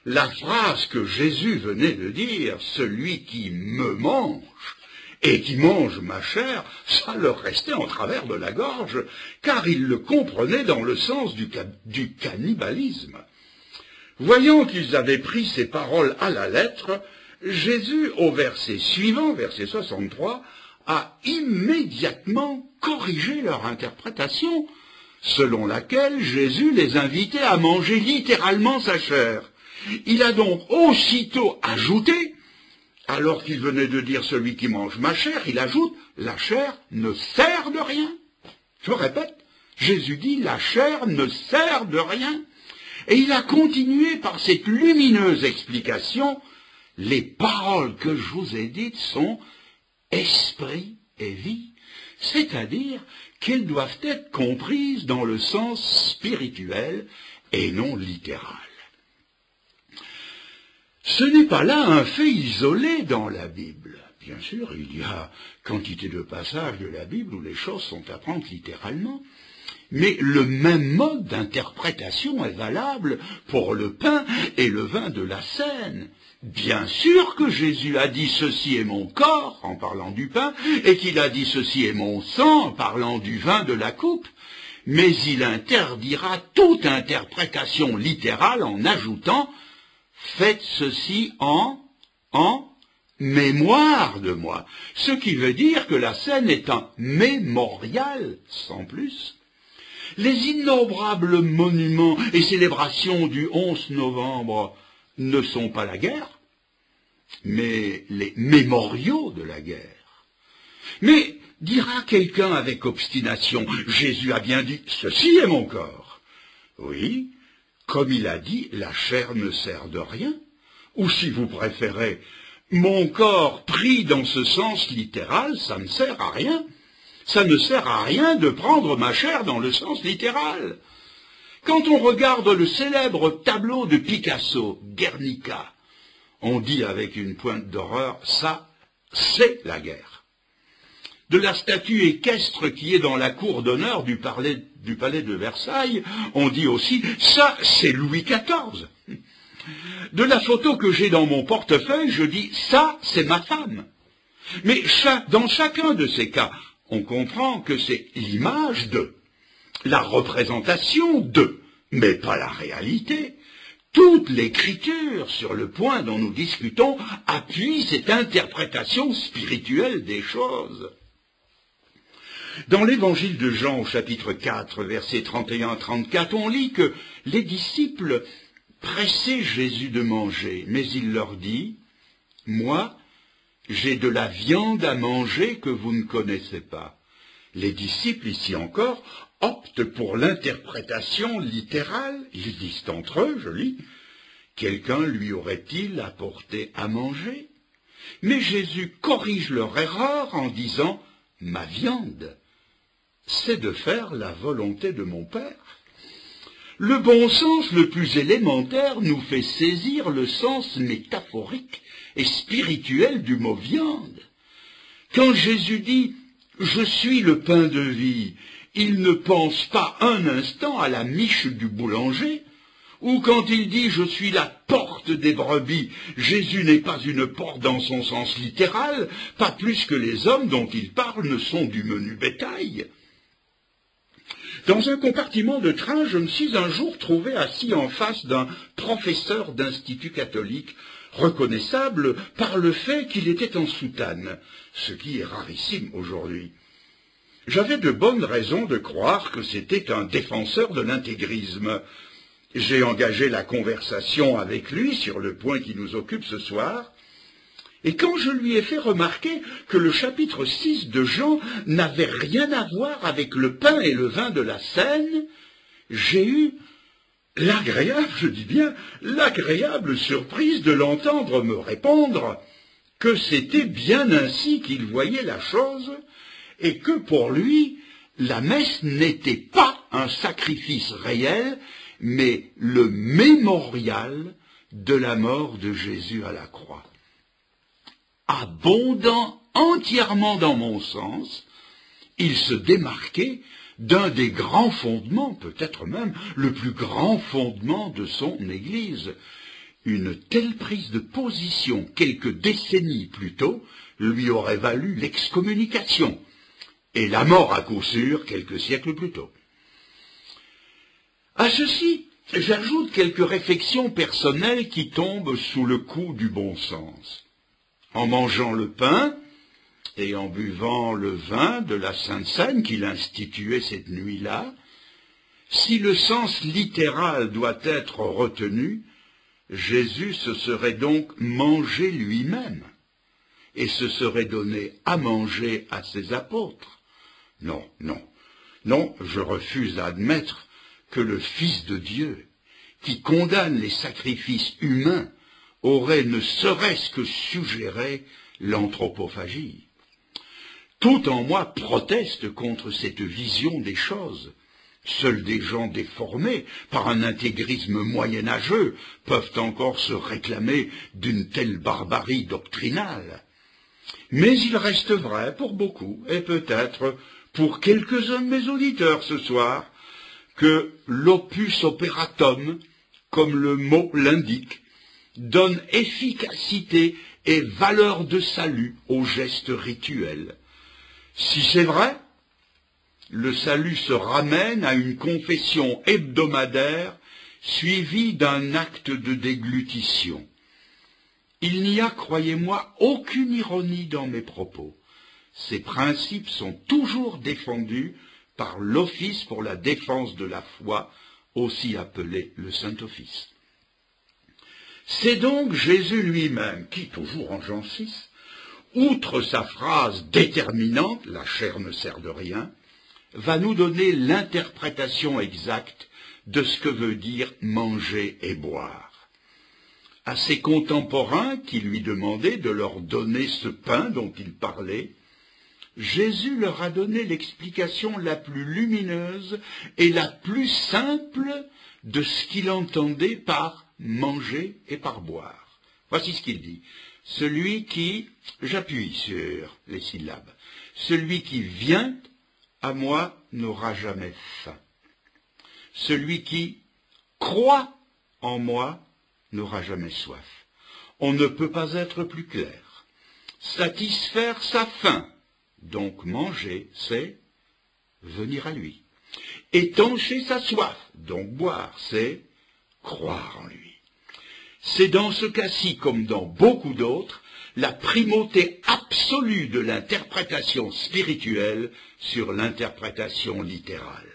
la phrase que Jésus venait de dire, celui qui me mange et qui mange ma chair, ça leur restait en travers de la gorge, car ils le comprenaient dans le sens du, du cannibalisme. Voyant qu'ils avaient pris ces paroles à la lettre, Jésus, au verset suivant, verset soixante-trois, a immédiatement corrigé leur interprétation, selon laquelle Jésus les invitait à manger littéralement sa chair. Il a donc aussitôt ajouté, alors qu'il venait de dire celui qui mange ma chair, il ajoute, la chair ne sert de rien. Je répète, Jésus dit, la chair ne sert de rien. Et il a continué par cette lumineuse explication, les paroles que je vous ai dites sont esprit et vie, c'est-à-dire qu'elles doivent être comprises dans le sens spirituel et non littéral. Ce n'est pas là un fait isolé dans la Bible. Bien sûr, il y a quantité de passages de la Bible où les choses sont à prendre littéralement. Mais le même mode d'interprétation est valable pour le pain et le vin de la scène. Bien sûr que Jésus a dit « ceci est mon corps » en parlant du pain, et qu'il a dit « ceci est mon sang » en parlant du vin de la coupe, mais il interdira toute interprétation littérale en ajoutant « faites ceci en, en mémoire de moi », ce qui veut dire que la scène est un mémorial sans plus. Les innombrables monuments et célébrations du onze novembre ne sont pas la guerre, mais les mémoriaux de la guerre. Mais, dira quelqu'un avec obstination, Jésus a bien dit, ceci est mon corps. Oui, comme il a dit, la chair ne sert de rien. Ou si vous préférez, mon corps pris dans ce sens littéral, ça ne sert à rien. Ça ne sert à rien de prendre ma chair dans le sens littéral. Quand on regarde le célèbre tableau de Picasso, Guernica, on dit avec une pointe d'horreur, ça, c'est la guerre. De la statue équestre qui est dans la cour d'honneur du palais, du palais de Versailles, on dit aussi, ça, c'est Louis quatorze. De la photo que j'ai dans mon portefeuille, je dis, ça, c'est ma femme. Mais dans chacun de ces cas, on comprend que c'est l'image de, la représentation de, mais pas la réalité. Toute l'écriture sur le point dont nous discutons appuie cette interprétation spirituelle des choses. Dans l'évangile de Jean au chapitre quatre, versets trente et un à trente-quatre, on lit que les disciples pressaient Jésus de manger, mais il leur dit, « Moi, j'ai de la viande à manger que vous ne connaissez pas. » Les disciples, ici encore, optent pour l'interprétation littérale. Ils disent entre eux, je lis, « Quelqu'un lui aurait-il apporté à manger ?» Mais Jésus corrige leur erreur en disant, « Ma viande, c'est de faire la volonté de mon Père. » Le bon sens le plus élémentaire nous fait saisir le sens métaphorique et spirituel du mot viande. Quand Jésus dit « Je suis le pain de vie », il ne pense pas un instant à la miche du boulanger, ou quand il dit « Je suis la porte des brebis », Jésus n'est pas une porte dans son sens littéral, pas plus que les hommes dont il parle ne sont du menu bétail. Dans un compartiment de train, je me suis un jour trouvé assis en face d'un professeur d'institut catholique, reconnaissable par le fait qu'il était en soutane, ce qui est rarissime aujourd'hui. J'avais de bonnes raisons de croire que c'était un défenseur de l'intégrisme. J'ai engagé la conversation avec lui sur le point qui nous occupe ce soir, et quand je lui ai fait remarquer que le chapitre six de Jean n'avait rien à voir avec le pain et le vin de la scène, j'ai eu l'agréable, je dis bien, l'agréable surprise de l'entendre me répondre que c'était bien ainsi qu'il voyait la chose et que pour lui, la messe n'était pas un sacrifice réel, mais le mémorial de la mort de Jésus à la croix. Abondant entièrement dans mon sens, il se démarquait d'un des grands fondements, peut-être même le plus grand fondement de son Église. Une telle prise de position quelques décennies plus tôt lui aurait valu l'excommunication et la mort à coup sûr quelques siècles plus tôt. À ceci, j'ajoute quelques réflexions personnelles qui tombent sous le coup du bon sens. En mangeant le pain et en buvant le vin de la Sainte Seine qu'il instituait cette nuit-là, si le sens littéral doit être retenu, Jésus se serait donc mangé lui-même et se serait donné à manger à ses apôtres. Non, non, non, je refuse d'admettre que le Fils de Dieu, qui condamne les sacrifices humains, aurait ne serait-ce que suggéré l'anthropophagie. Tout en moi proteste contre cette vision des choses. Seuls des gens déformés par un intégrisme moyenâgeux peuvent encore se réclamer d'une telle barbarie doctrinale. Mais il reste vrai pour beaucoup, et peut-être pour quelques-uns de mes auditeurs ce soir, que l'opus operatum, comme le mot l'indique, donne efficacité et valeur de salut aux gestes rituels. Si c'est vrai, le salut se ramène à une confession hebdomadaire suivie d'un acte de déglutition. Il n'y a, croyez-moi, aucune ironie dans mes propos. Ces principes sont toujours défendus par l'Office pour la défense de la foi, aussi appelé le Saint-Office. C'est donc Jésus lui-même qui, toujours en Jean six, outre sa phrase déterminante « la chair ne sert de rien », va nous donner l'interprétation exacte de ce que veut dire manger et boire. À ses contemporains qui lui demandaient de leur donner ce pain dont il parlait, Jésus leur a donné l'explication la plus lumineuse et la plus simple de ce qu'il entendait par manger et par boire. Voici ce qu'il dit. Celui qui, j'appuie sur les syllabes, celui qui vient à moi n'aura jamais faim. Celui qui croit en moi n'aura jamais soif. On ne peut pas être plus clair. Satisfaire sa faim, donc manger, c'est venir à lui. Étancher sa soif, donc boire, c'est croire en lui. C'est dans ce cas-ci, comme dans beaucoup d'autres, la primauté absolue de l'interprétation spirituelle sur l'interprétation littérale.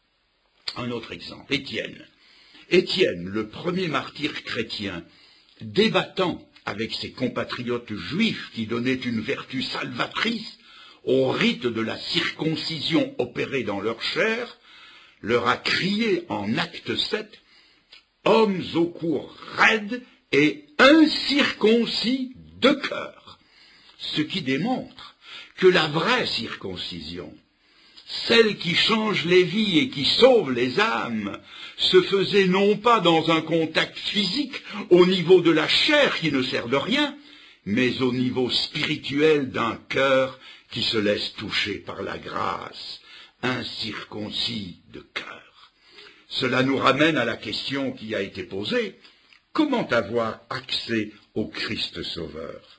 Un autre exemple, Étienne. Étienne, le premier martyr chrétien, débattant avec ses compatriotes juifs qui donnaient une vertu salvatrice au rite de la circoncision opérée dans leur chair, leur a crié en acte sept « Hommes au cou raide et incirconcis de cœur », ce qui démontre que la vraie circoncision, celle qui change les vies et qui sauve les âmes, se faisait non pas dans un contact physique au niveau de la chair qui ne sert de rien, mais au niveau spirituel d'un cœur qui se laisse toucher par la grâce, incirconcis de cœur. Cela nous ramène à la question qui a été posée, comment avoir accès au Christ Sauveur?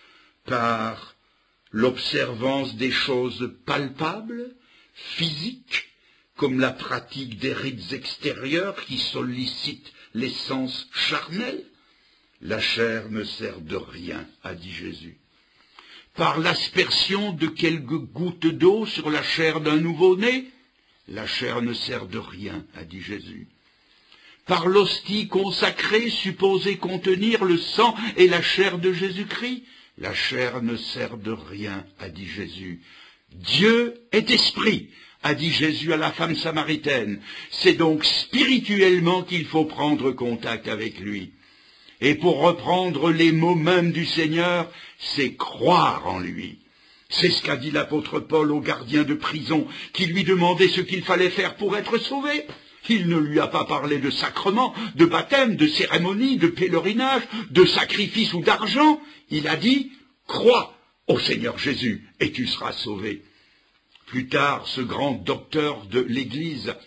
Par l'observance des choses palpables, physiques, comme la pratique des rites extérieurs qui sollicitent les sens charnels? La chair ne sert de rien, a dit Jésus. Par l'aspersion de quelques gouttes d'eau sur la chair d'un nouveau-né? La chair ne sert de rien, a dit Jésus. Par l'hostie consacrée supposée contenir le sang et la chair de Jésus-Christ? La chair ne sert de rien, a dit Jésus. Dieu est esprit, a dit Jésus à la femme samaritaine. C'est donc spirituellement qu'il faut prendre contact avec lui. Et pour reprendre les mots mêmes du Seigneur, c'est croire en lui. C'est ce qu'a dit l'apôtre Paul au gardien de prison qui lui demandait ce qu'il fallait faire pour être sauvé. Il ne lui a pas parlé de sacrement, de baptême, de cérémonie, de pèlerinage, de sacrifice ou d'argent. Il a dit « Crois au Seigneur Jésus et tu seras sauvé ». Plus tard, ce grand docteur de l'Église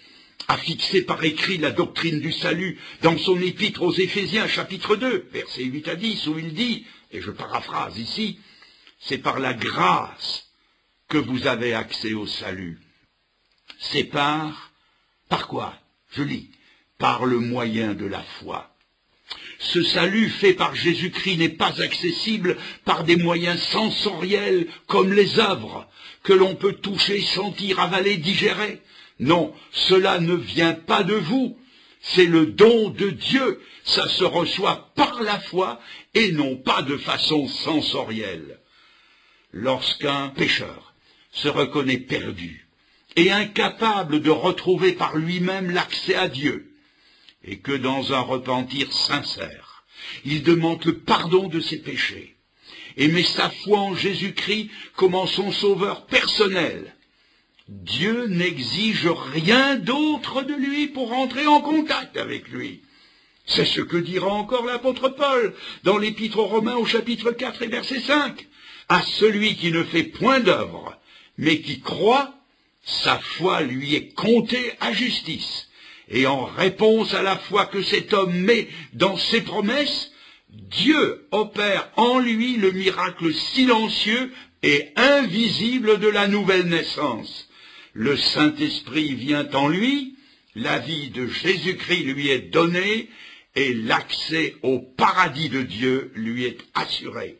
a fixé par écrit la doctrine du salut dans son épître aux Éphésiens, chapitre deux, versets huit à dix, où il dit, et je paraphrase ici, « C'est par la grâce que vous avez accès au salut. C'est par... par quoi? Je lis. Par le moyen de la foi. Ce salut fait par Jésus-Christ n'est pas accessible par des moyens sensoriels comme les œuvres que l'on peut toucher, sentir, avaler, digérer. Non, cela ne vient pas de vous. C'est le don de Dieu. Ça se reçoit par la foi et non pas de façon sensorielle. Lorsqu'un pécheur se reconnaît perdu et incapable de retrouver par lui-même l'accès à Dieu, et que dans un repentir sincère, il demande le pardon de ses péchés, et met sa foi en Jésus-Christ comme en son sauveur personnel, Dieu n'exige rien d'autre de lui pour entrer en contact avec lui. C'est ce que dira encore l'apôtre Paul dans l'épître aux Romains au chapitre quatre et verset cinq. À celui qui ne fait point d'œuvre, mais qui croit, sa foi lui est comptée à justice. Et en réponse à la foi que cet homme met dans ses promesses, Dieu opère en lui le miracle silencieux et invisible de la nouvelle naissance. Le Saint-Esprit vient en lui, la vie de Jésus-Christ lui est donnée et l'accès au paradis de Dieu lui est assuré.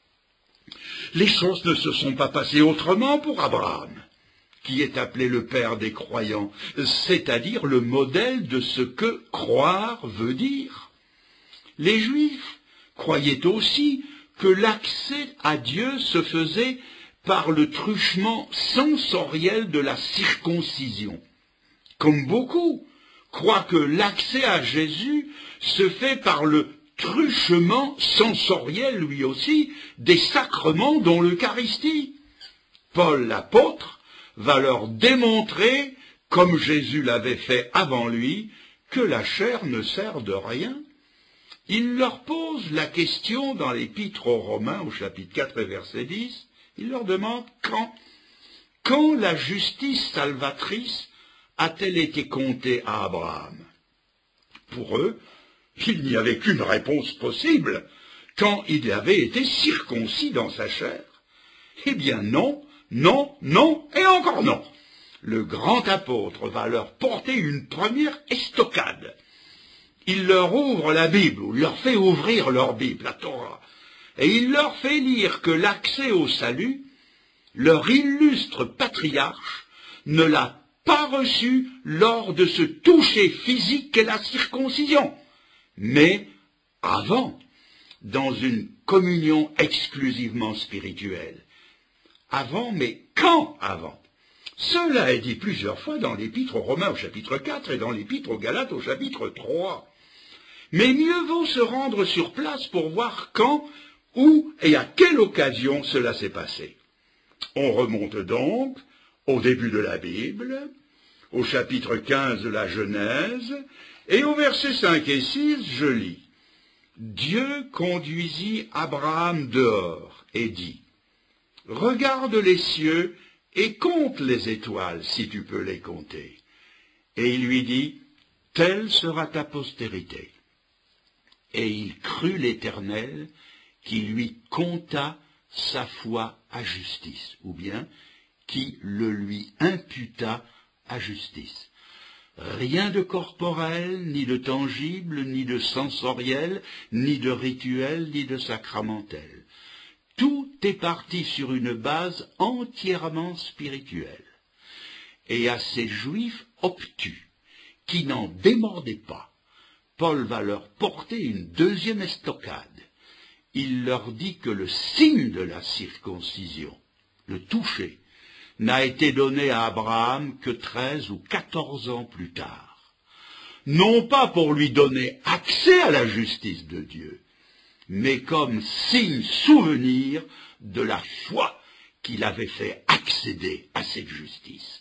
Les choses ne se sont pas passées autrement pour Abraham, qui est appelé le père des croyants, c'est-à-dire le modèle de ce que croire veut dire. Les Juifs croyaient aussi que l'accès à Dieu se faisait par le truchement sensoriel de la circoncision. Comme beaucoup croient que l'accès à Jésus se fait par le truchement sensoriel, lui aussi, des sacrements dont l'Eucharistie. Paul l'apôtre va leur démontrer, comme Jésus l'avait fait avant lui, que la chair ne sert de rien. Il leur pose la question dans l'épître aux Romains, au chapitre quatre et verset dix, il leur demande quand, quand la justice salvatrice a-t-elle été comptée à Abraham? Pour eux, il n'y avait qu'une réponse possible, quand il avait été circoncis dans sa chair. Eh bien non, non, non et encore non. Le grand apôtre va leur porter une première estocade. Il leur ouvre la Bible, ou leur fait ouvrir leur Bible, la Torah, et il leur fait lire que l'accès au salut, leur illustre patriarche ne l'a pas reçu lors de ce toucher physique qu'est la circoncision, mais avant, dans une communion exclusivement spirituelle. Avant, mais quand avant? Cela est dit plusieurs fois dans l'épître aux Romains au chapitre quatre et dans l'épître aux Galates au chapitre trois. Mais mieux vaut se rendre sur place pour voir quand, où et à quelle occasion cela s'est passé. On remonte donc au début de la Bible, au chapitre quinze de la Genèse, et au verset cinq et six, je lis. Dieu conduisit Abraham dehors et dit, « Regarde les cieux et compte les étoiles, si tu peux les compter. » Et il lui dit, « Telle sera ta postérité. » Et il crut l'Éternel, qui lui compta sa foi à justice, ou bien qui le lui imputa à justice. Rien de corporel, ni de tangible, ni de sensoriel, ni de rituel, ni de sacramentel. Tout est parti sur une base entièrement spirituelle. Et à ces Juifs obtus, qui n'en démordaient pas, Paul va leur porter une deuxième estocade. Il leur dit que le signe de la circoncision, le toucher, n'a été donné à Abraham que treize ou quatorze ans plus tard. Non pas pour lui donner accès à la justice de Dieu, mais comme signe souvenir de la foi qu'il avait fait accéder à cette justice.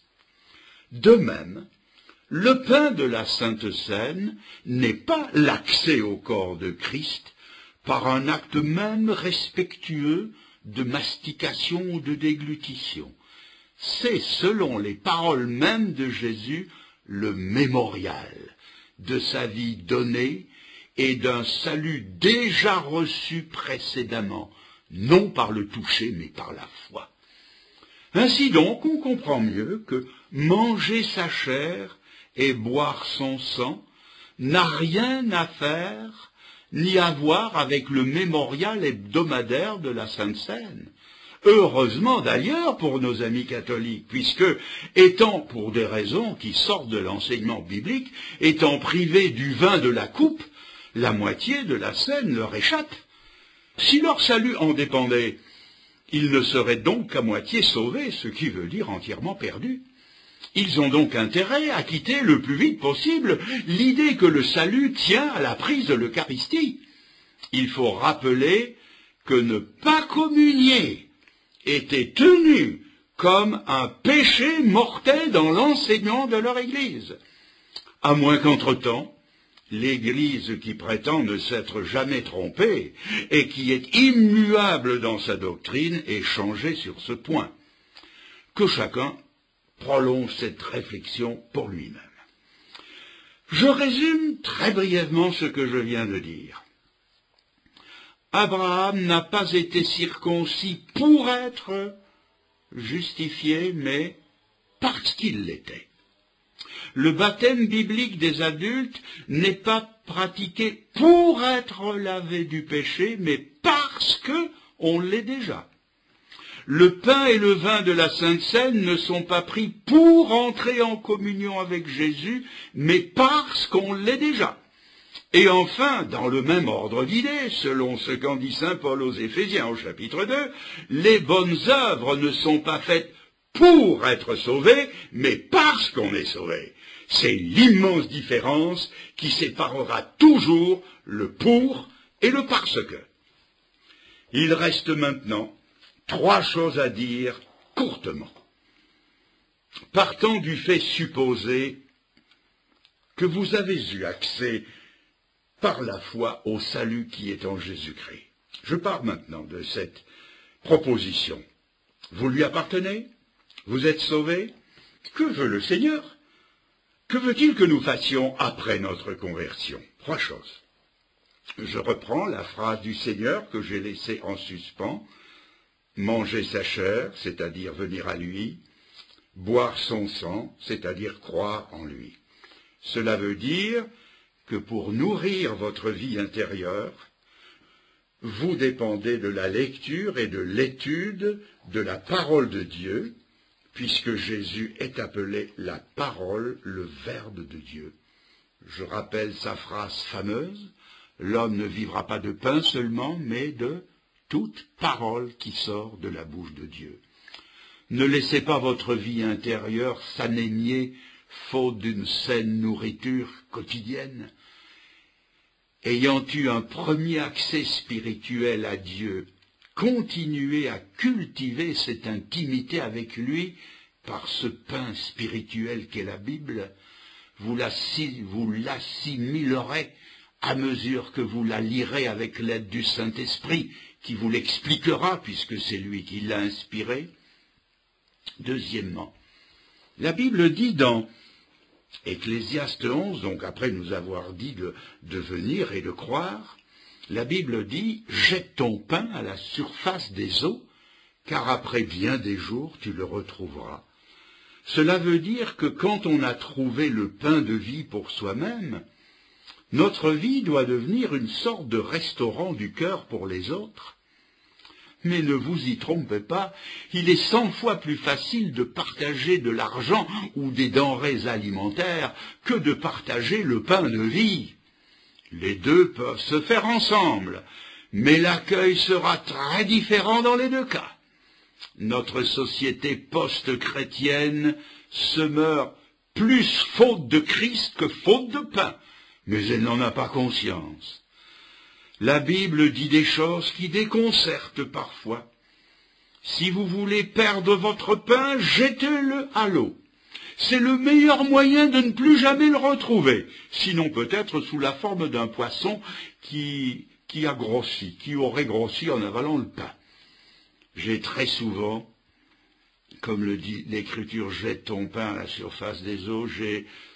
De même, le pain de la Sainte Seine n'est pas l'accès au corps de Christ par un acte même respectueux de mastication ou de déglutition. C'est, selon les paroles mêmes de Jésus, le mémorial de sa vie donnée et d'un salut déjà reçu précédemment, non par le toucher, mais par la foi. Ainsi donc, on comprend mieux que manger sa chair et boire son sang n'a rien à faire ni à voir avec le mémorial hebdomadaire de la Sainte Seine. Heureusement d'ailleurs pour nos amis catholiques, puisque, étant, pour des raisons qui sortent de l'enseignement biblique, étant privés du vin de la coupe, la moitié de la Seine leur échappe. Si leur salut en dépendait, ils ne seraient donc qu'à moitié sauvés, ce qui veut dire entièrement perdus. Ils ont donc intérêt à quitter le plus vite possible l'idée que le salut tient à la prise de l'Eucharistie. Il faut rappeler que ne pas communier était tenu comme un péché mortel dans l'enseignement de leur Église, à moins qu'entre-temps, l'Église qui prétend ne s'être jamais trompée et qui est immuable dans sa doctrine ait changé sur ce point. Que chacun prolonge cette réflexion pour lui-même. Je résume très brièvement ce que je viens de dire. Abraham n'a pas été circoncis pour être justifié, mais parce qu'il l'était. Le baptême biblique des adultes n'est pas pratiqué pour être lavé du péché, mais parce que on l'est déjà. Le pain et le vin de la Sainte Seine ne sont pas pris pour entrer en communion avec Jésus, mais parce qu'on l'est déjà. Et enfin, dans le même ordre d'idées, selon ce qu'en dit saint Paul aux Éphésiens au chapitre deux, les bonnes œuvres ne sont pas faites pour être sauvées, mais parce qu'on est sauvé. C'est l'immense différence qui séparera toujours le pour et le parce que. Il reste maintenant trois choses à dire courtement. Partant du fait supposé que vous avez eu accès par la foi au salut qui est en Jésus-Christ. Je pars maintenant de cette proposition. Vous lui appartenez? Vous êtes sauvés? Que veut le Seigneur? Que veut-il que nous fassions après notre conversion? Trois choses. Je reprends la phrase du Seigneur que j'ai laissée en suspens. Manger sa chair, c'est-à-dire venir à lui, boire son sang, c'est-à-dire croire en lui. Cela veut dire que pour nourrir votre vie intérieure, vous dépendez de la lecture et de l'étude de la parole de Dieu, puisque Jésus est appelé la parole, le Verbe de Dieu. Je rappelle sa phrase fameuse, « L'homme ne vivra pas de pain seulement, mais de toute parole qui sort de la bouche de Dieu. » Ne laissez pas votre vie intérieure s'anémier faute d'une saine nourriture quotidienne. Ayant eu un premier accès spirituel à Dieu, continuez à cultiver cette intimité avec lui par ce pain spirituel qu'est la Bible. Vous l'assimilerez à mesure que vous la lirez avec l'aide du Saint-Esprit, qui vous l'expliquera, puisque c'est lui qui l'a inspiré. Deuxièmement, la Bible dit dans Ecclésiaste onze, donc après nous avoir dit de, de venir et de croire, la Bible dit « Jette ton pain à la surface des eaux, car après bien des jours tu le retrouveras. » Cela veut dire que quand on a trouvé le pain de vie pour soi-même, notre vie doit devenir une sorte de restaurant du cœur pour les autres. Mais ne vous y trompez pas, il est cent fois plus facile de partager de l'argent ou des denrées alimentaires que de partager le pain de vie. Les deux peuvent se faire ensemble, mais l'accueil sera très différent dans les deux cas. Notre société post-chrétienne se meurt plus faute de Christ que faute de pain, mais elle n'en a pas conscience. La Bible dit des choses qui déconcertent parfois. Si vous voulez perdre votre pain, jetez-le à l'eau. C'est le meilleur moyen de ne plus jamais le retrouver, sinon peut-être sous la forme d'un poisson qui, qui a grossi, qui aurait grossi en avalant le pain. J'ai très souvent, comme le dit l'Écriture, jette ton pain à la surface des eaux, j'ai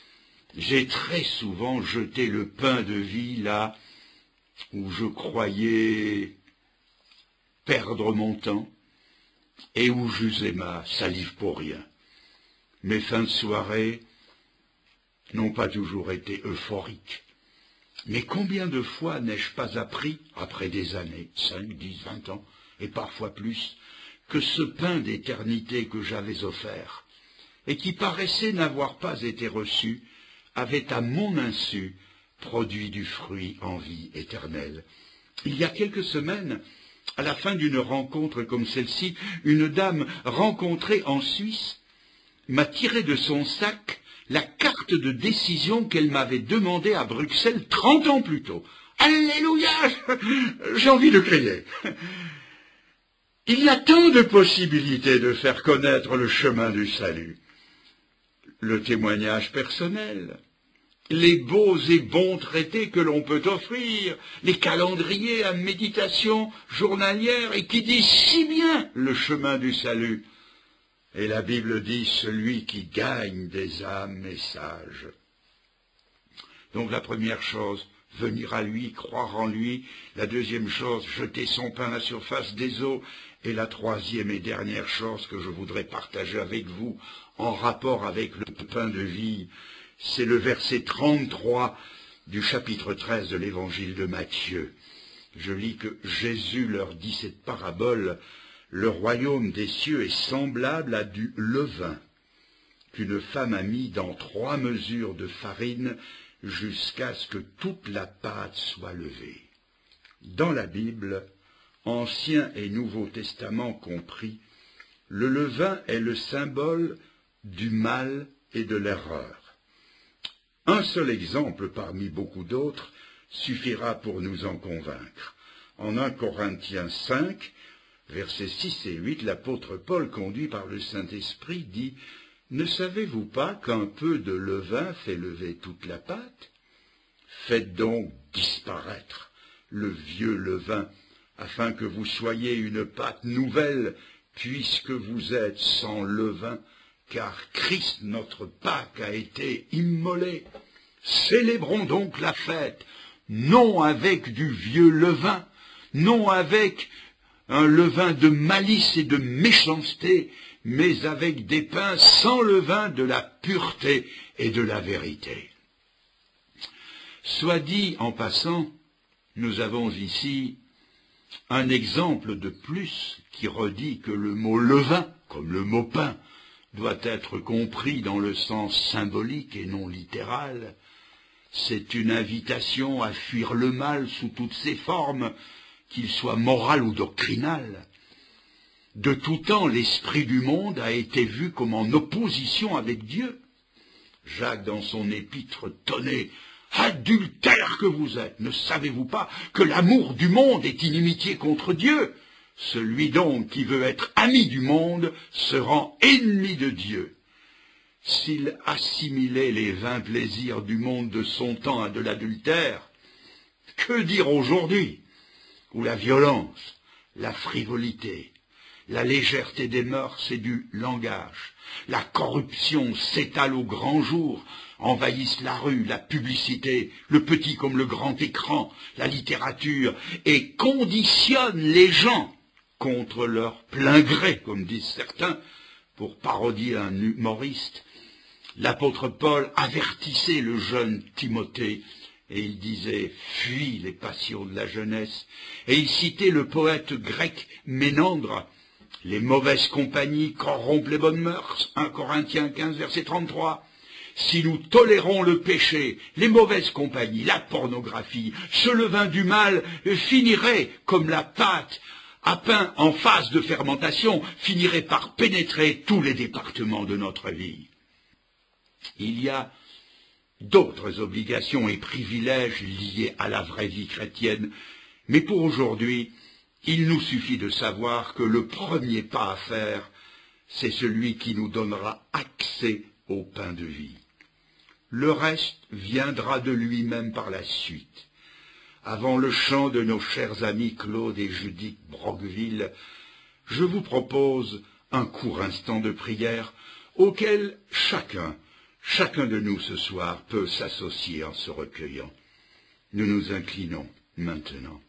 J'ai très souvent jeté le pain de vie là où je croyais perdre mon temps et où j'usais ma salive pour rien. Mes fins de soirée n'ont pas toujours été euphoriques. Mais combien de fois n'ai-je pas appris, après des années, cinq, dix, vingt ans, et parfois plus, que ce pain d'éternité que j'avais offert, et qui paraissait n'avoir pas été reçu, avait à mon insu produit du fruit en vie éternelle. Il y a quelques semaines, à la fin d'une rencontre comme celle-ci, une dame rencontrée en Suisse m'a tiré de son sac la carte de décision qu'elle m'avait demandée à Bruxelles trente ans plus tôt. Alléluia! J'ai envie de crier. Il y a tant de possibilités de faire connaître le chemin du salut. Le témoignage personnel, les beaux et bons traités que l'on peut offrir, les calendriers à méditation journalière et qui disent si bien le chemin du salut. Et la Bible dit, celui qui gagne des âmes est sage. Donc la première chose, venir à lui, croire en lui. La deuxième chose, jeter son pain à la surface des eaux. Et la troisième et dernière chose que je voudrais partager avec vous, en rapport avec le pain de vie, c'est le verset trente-trois du chapitre treize de l'évangile de Matthieu. Je lis que Jésus leur dit cette parabole. Le royaume des cieux est semblable à du levain qu'une femme a mis dans trois mesures de farine jusqu'à ce que toute la pâte soit levée. Dans la Bible, Ancien et Nouveau Testament compris, le levain est le symbole du mal et de l'erreur. Un seul exemple parmi beaucoup d'autres suffira pour nous en convaincre. En un Corinthiens cinq, versets six et huit, l'apôtre Paul, conduit par le Saint-Esprit, dit « Ne savez-vous pas qu'un peu de levain fait lever toute la pâte? Faites donc disparaître le vieux levain, afin que vous soyez une pâte nouvelle, puisque vous êtes sans levain, car Christ notre Pâque a été immolé. Célébrons donc la fête, non avec du vieux levain, non avec un levain de malice et de méchanceté, mais avec des pains sans levain de la pureté et de la vérité. » Soit dit en passant, nous avons ici un exemple de plus qui redit que le mot levain, comme le mot pain, doit être compris dans le sens symbolique et non littéral. C'est une invitation à fuir le mal sous toutes ses formes, qu'il soit moral ou doctrinal. De tout temps, l'esprit du monde a été vu comme en opposition avec Dieu. Jacques, dans son épître, tonnait « Adultères que vous êtes, ne savez-vous pas que l'amour du monde est inimitié contre Dieu? Celui donc qui veut être ami du monde se rend ennemi de Dieu. » S'il assimilait les vains plaisirs du monde de son temps à de l'adultère, que dire aujourd'hui, où la violence, la frivolité, la légèreté des mœurs et du langage, la corruption s'étale au grand jour, envahissent la rue, la publicité, le petit comme le grand écran, la littérature, et conditionnent les gens contre leur plein gré, comme disent certains, pour parodier un humoriste. L'apôtre Paul avertissait le jeune Timothée, et il disait « Fuis les passions de la jeunesse ». Et il citait le poète grec Ménandre, « Les mauvaises compagnies corrompent les bonnes mœurs », un Corinthiens quinze, verset trente-trois. Si nous tolérons le péché, les mauvaises compagnies, la pornographie, ce levain du mal finirait comme la pâte à pain en phase de fermentation, finirait par pénétrer tous les départements de notre vie. Il y a d'autres obligations et privilèges liés à la vraie vie chrétienne, mais pour aujourd'hui, il nous suffit de savoir que le premier pas à faire, c'est celui qui nous donnera accès au pain de vie. Le reste viendra de lui-même par la suite. Avant le chant de nos chers amis Claude et Judith Broqueville, je vous propose un court instant de prière auquel chacun chacun de nous ce soir peut s'associer en se recueillant. Nous nous inclinons maintenant.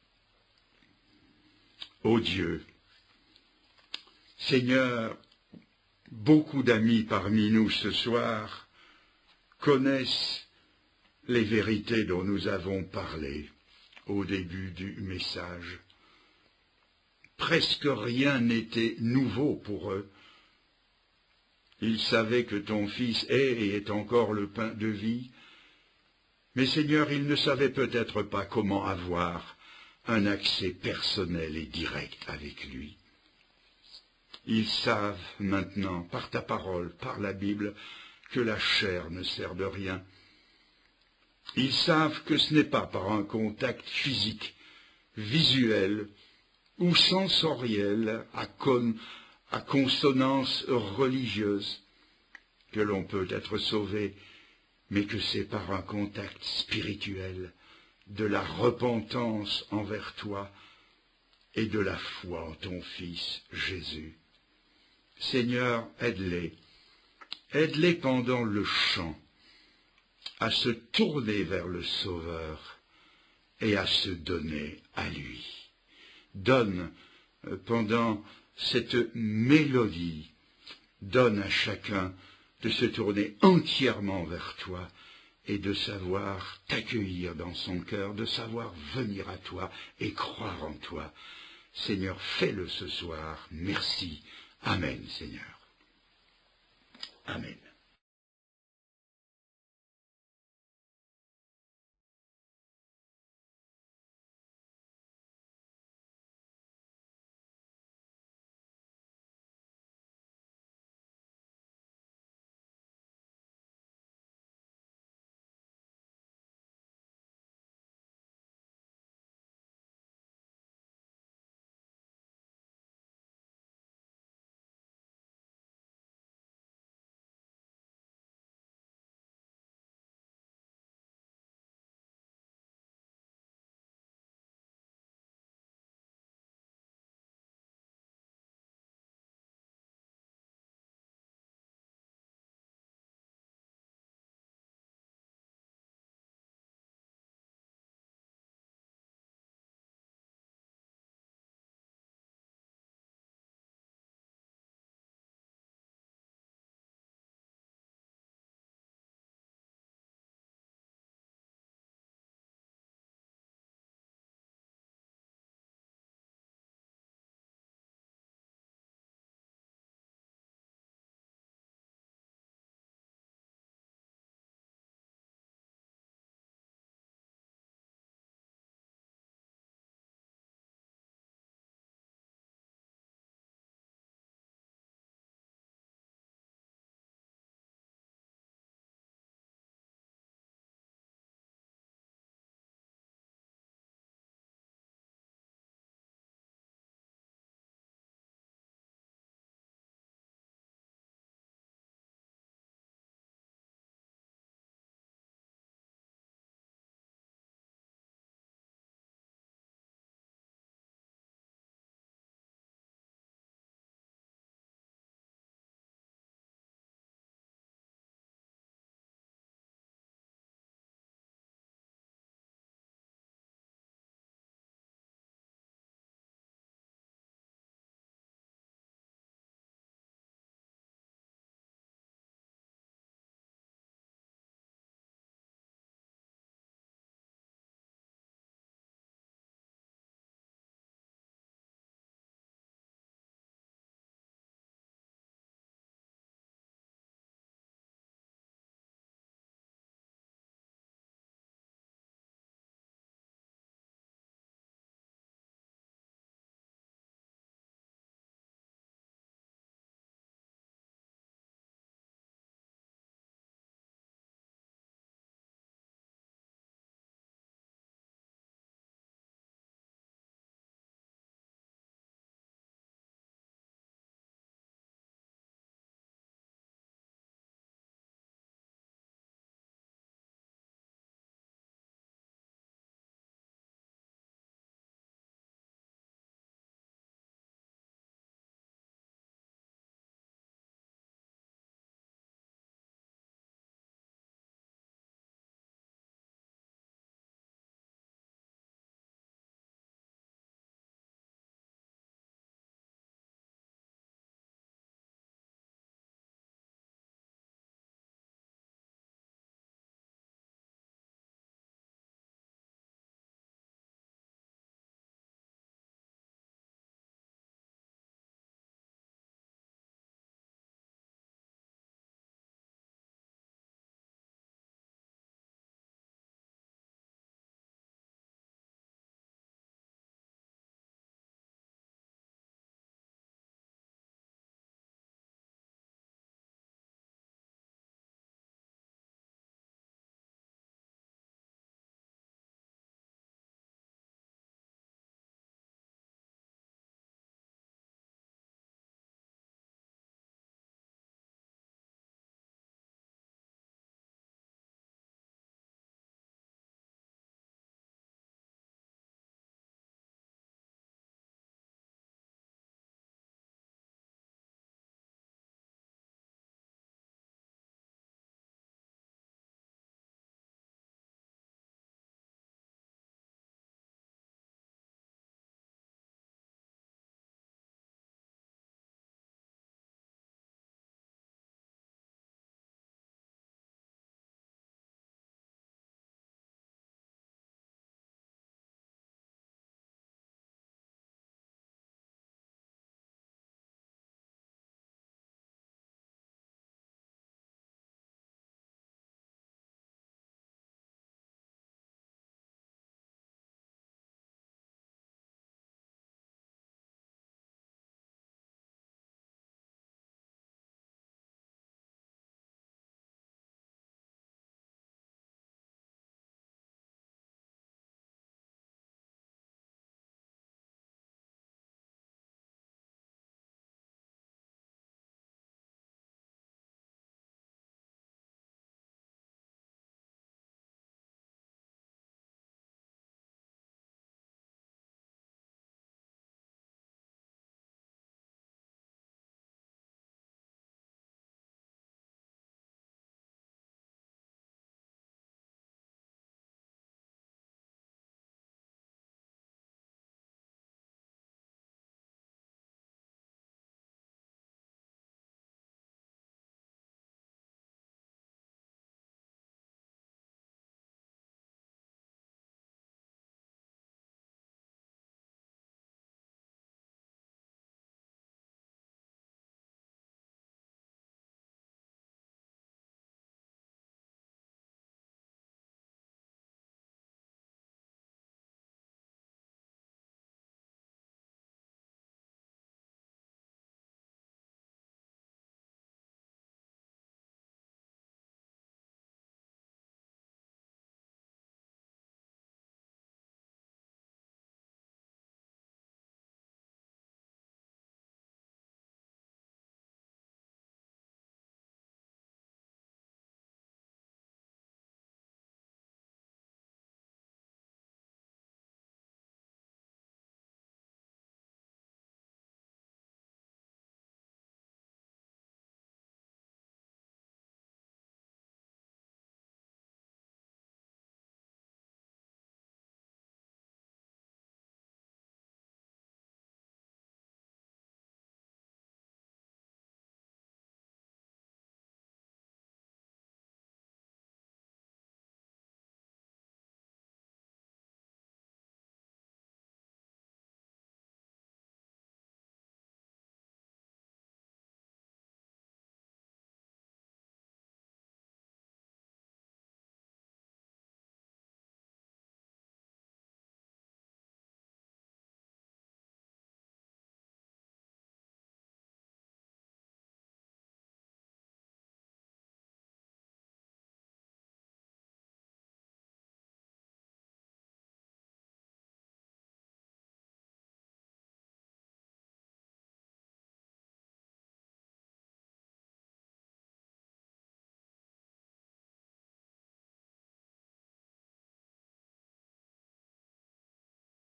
Ô Dieu, Seigneur, beaucoup d'amis parmi nous ce soir connaissent les vérités dont nous avons parlé au début du message. Presque rien n'était nouveau pour eux. Ils savaient que ton Fils est et est encore le pain de vie, mais Seigneur, ils ne savaient peut-être pas comment avoir un accès personnel et direct avec lui. Ils savent maintenant, par ta parole, par la Bible, que la chair ne sert de rien. Ils savent que ce n'est pas par un contact physique, visuel ou sensoriel à, con, à consonance religieuse que l'on peut être sauvé, mais que c'est par un contact spirituel, de la repentance envers toi et de la foi en ton Fils Jésus. Seigneur, aide-les, aide-les pendant le chant, à se tourner vers le Sauveur et à se donner à lui. Donne, pendant cette mélodie, donne à chacun de se tourner entièrement vers toi et de savoir t'accueillir dans son cœur, de savoir venir à toi et croire en toi. Seigneur, fais-le ce soir. Merci. Amen, Seigneur. Amen.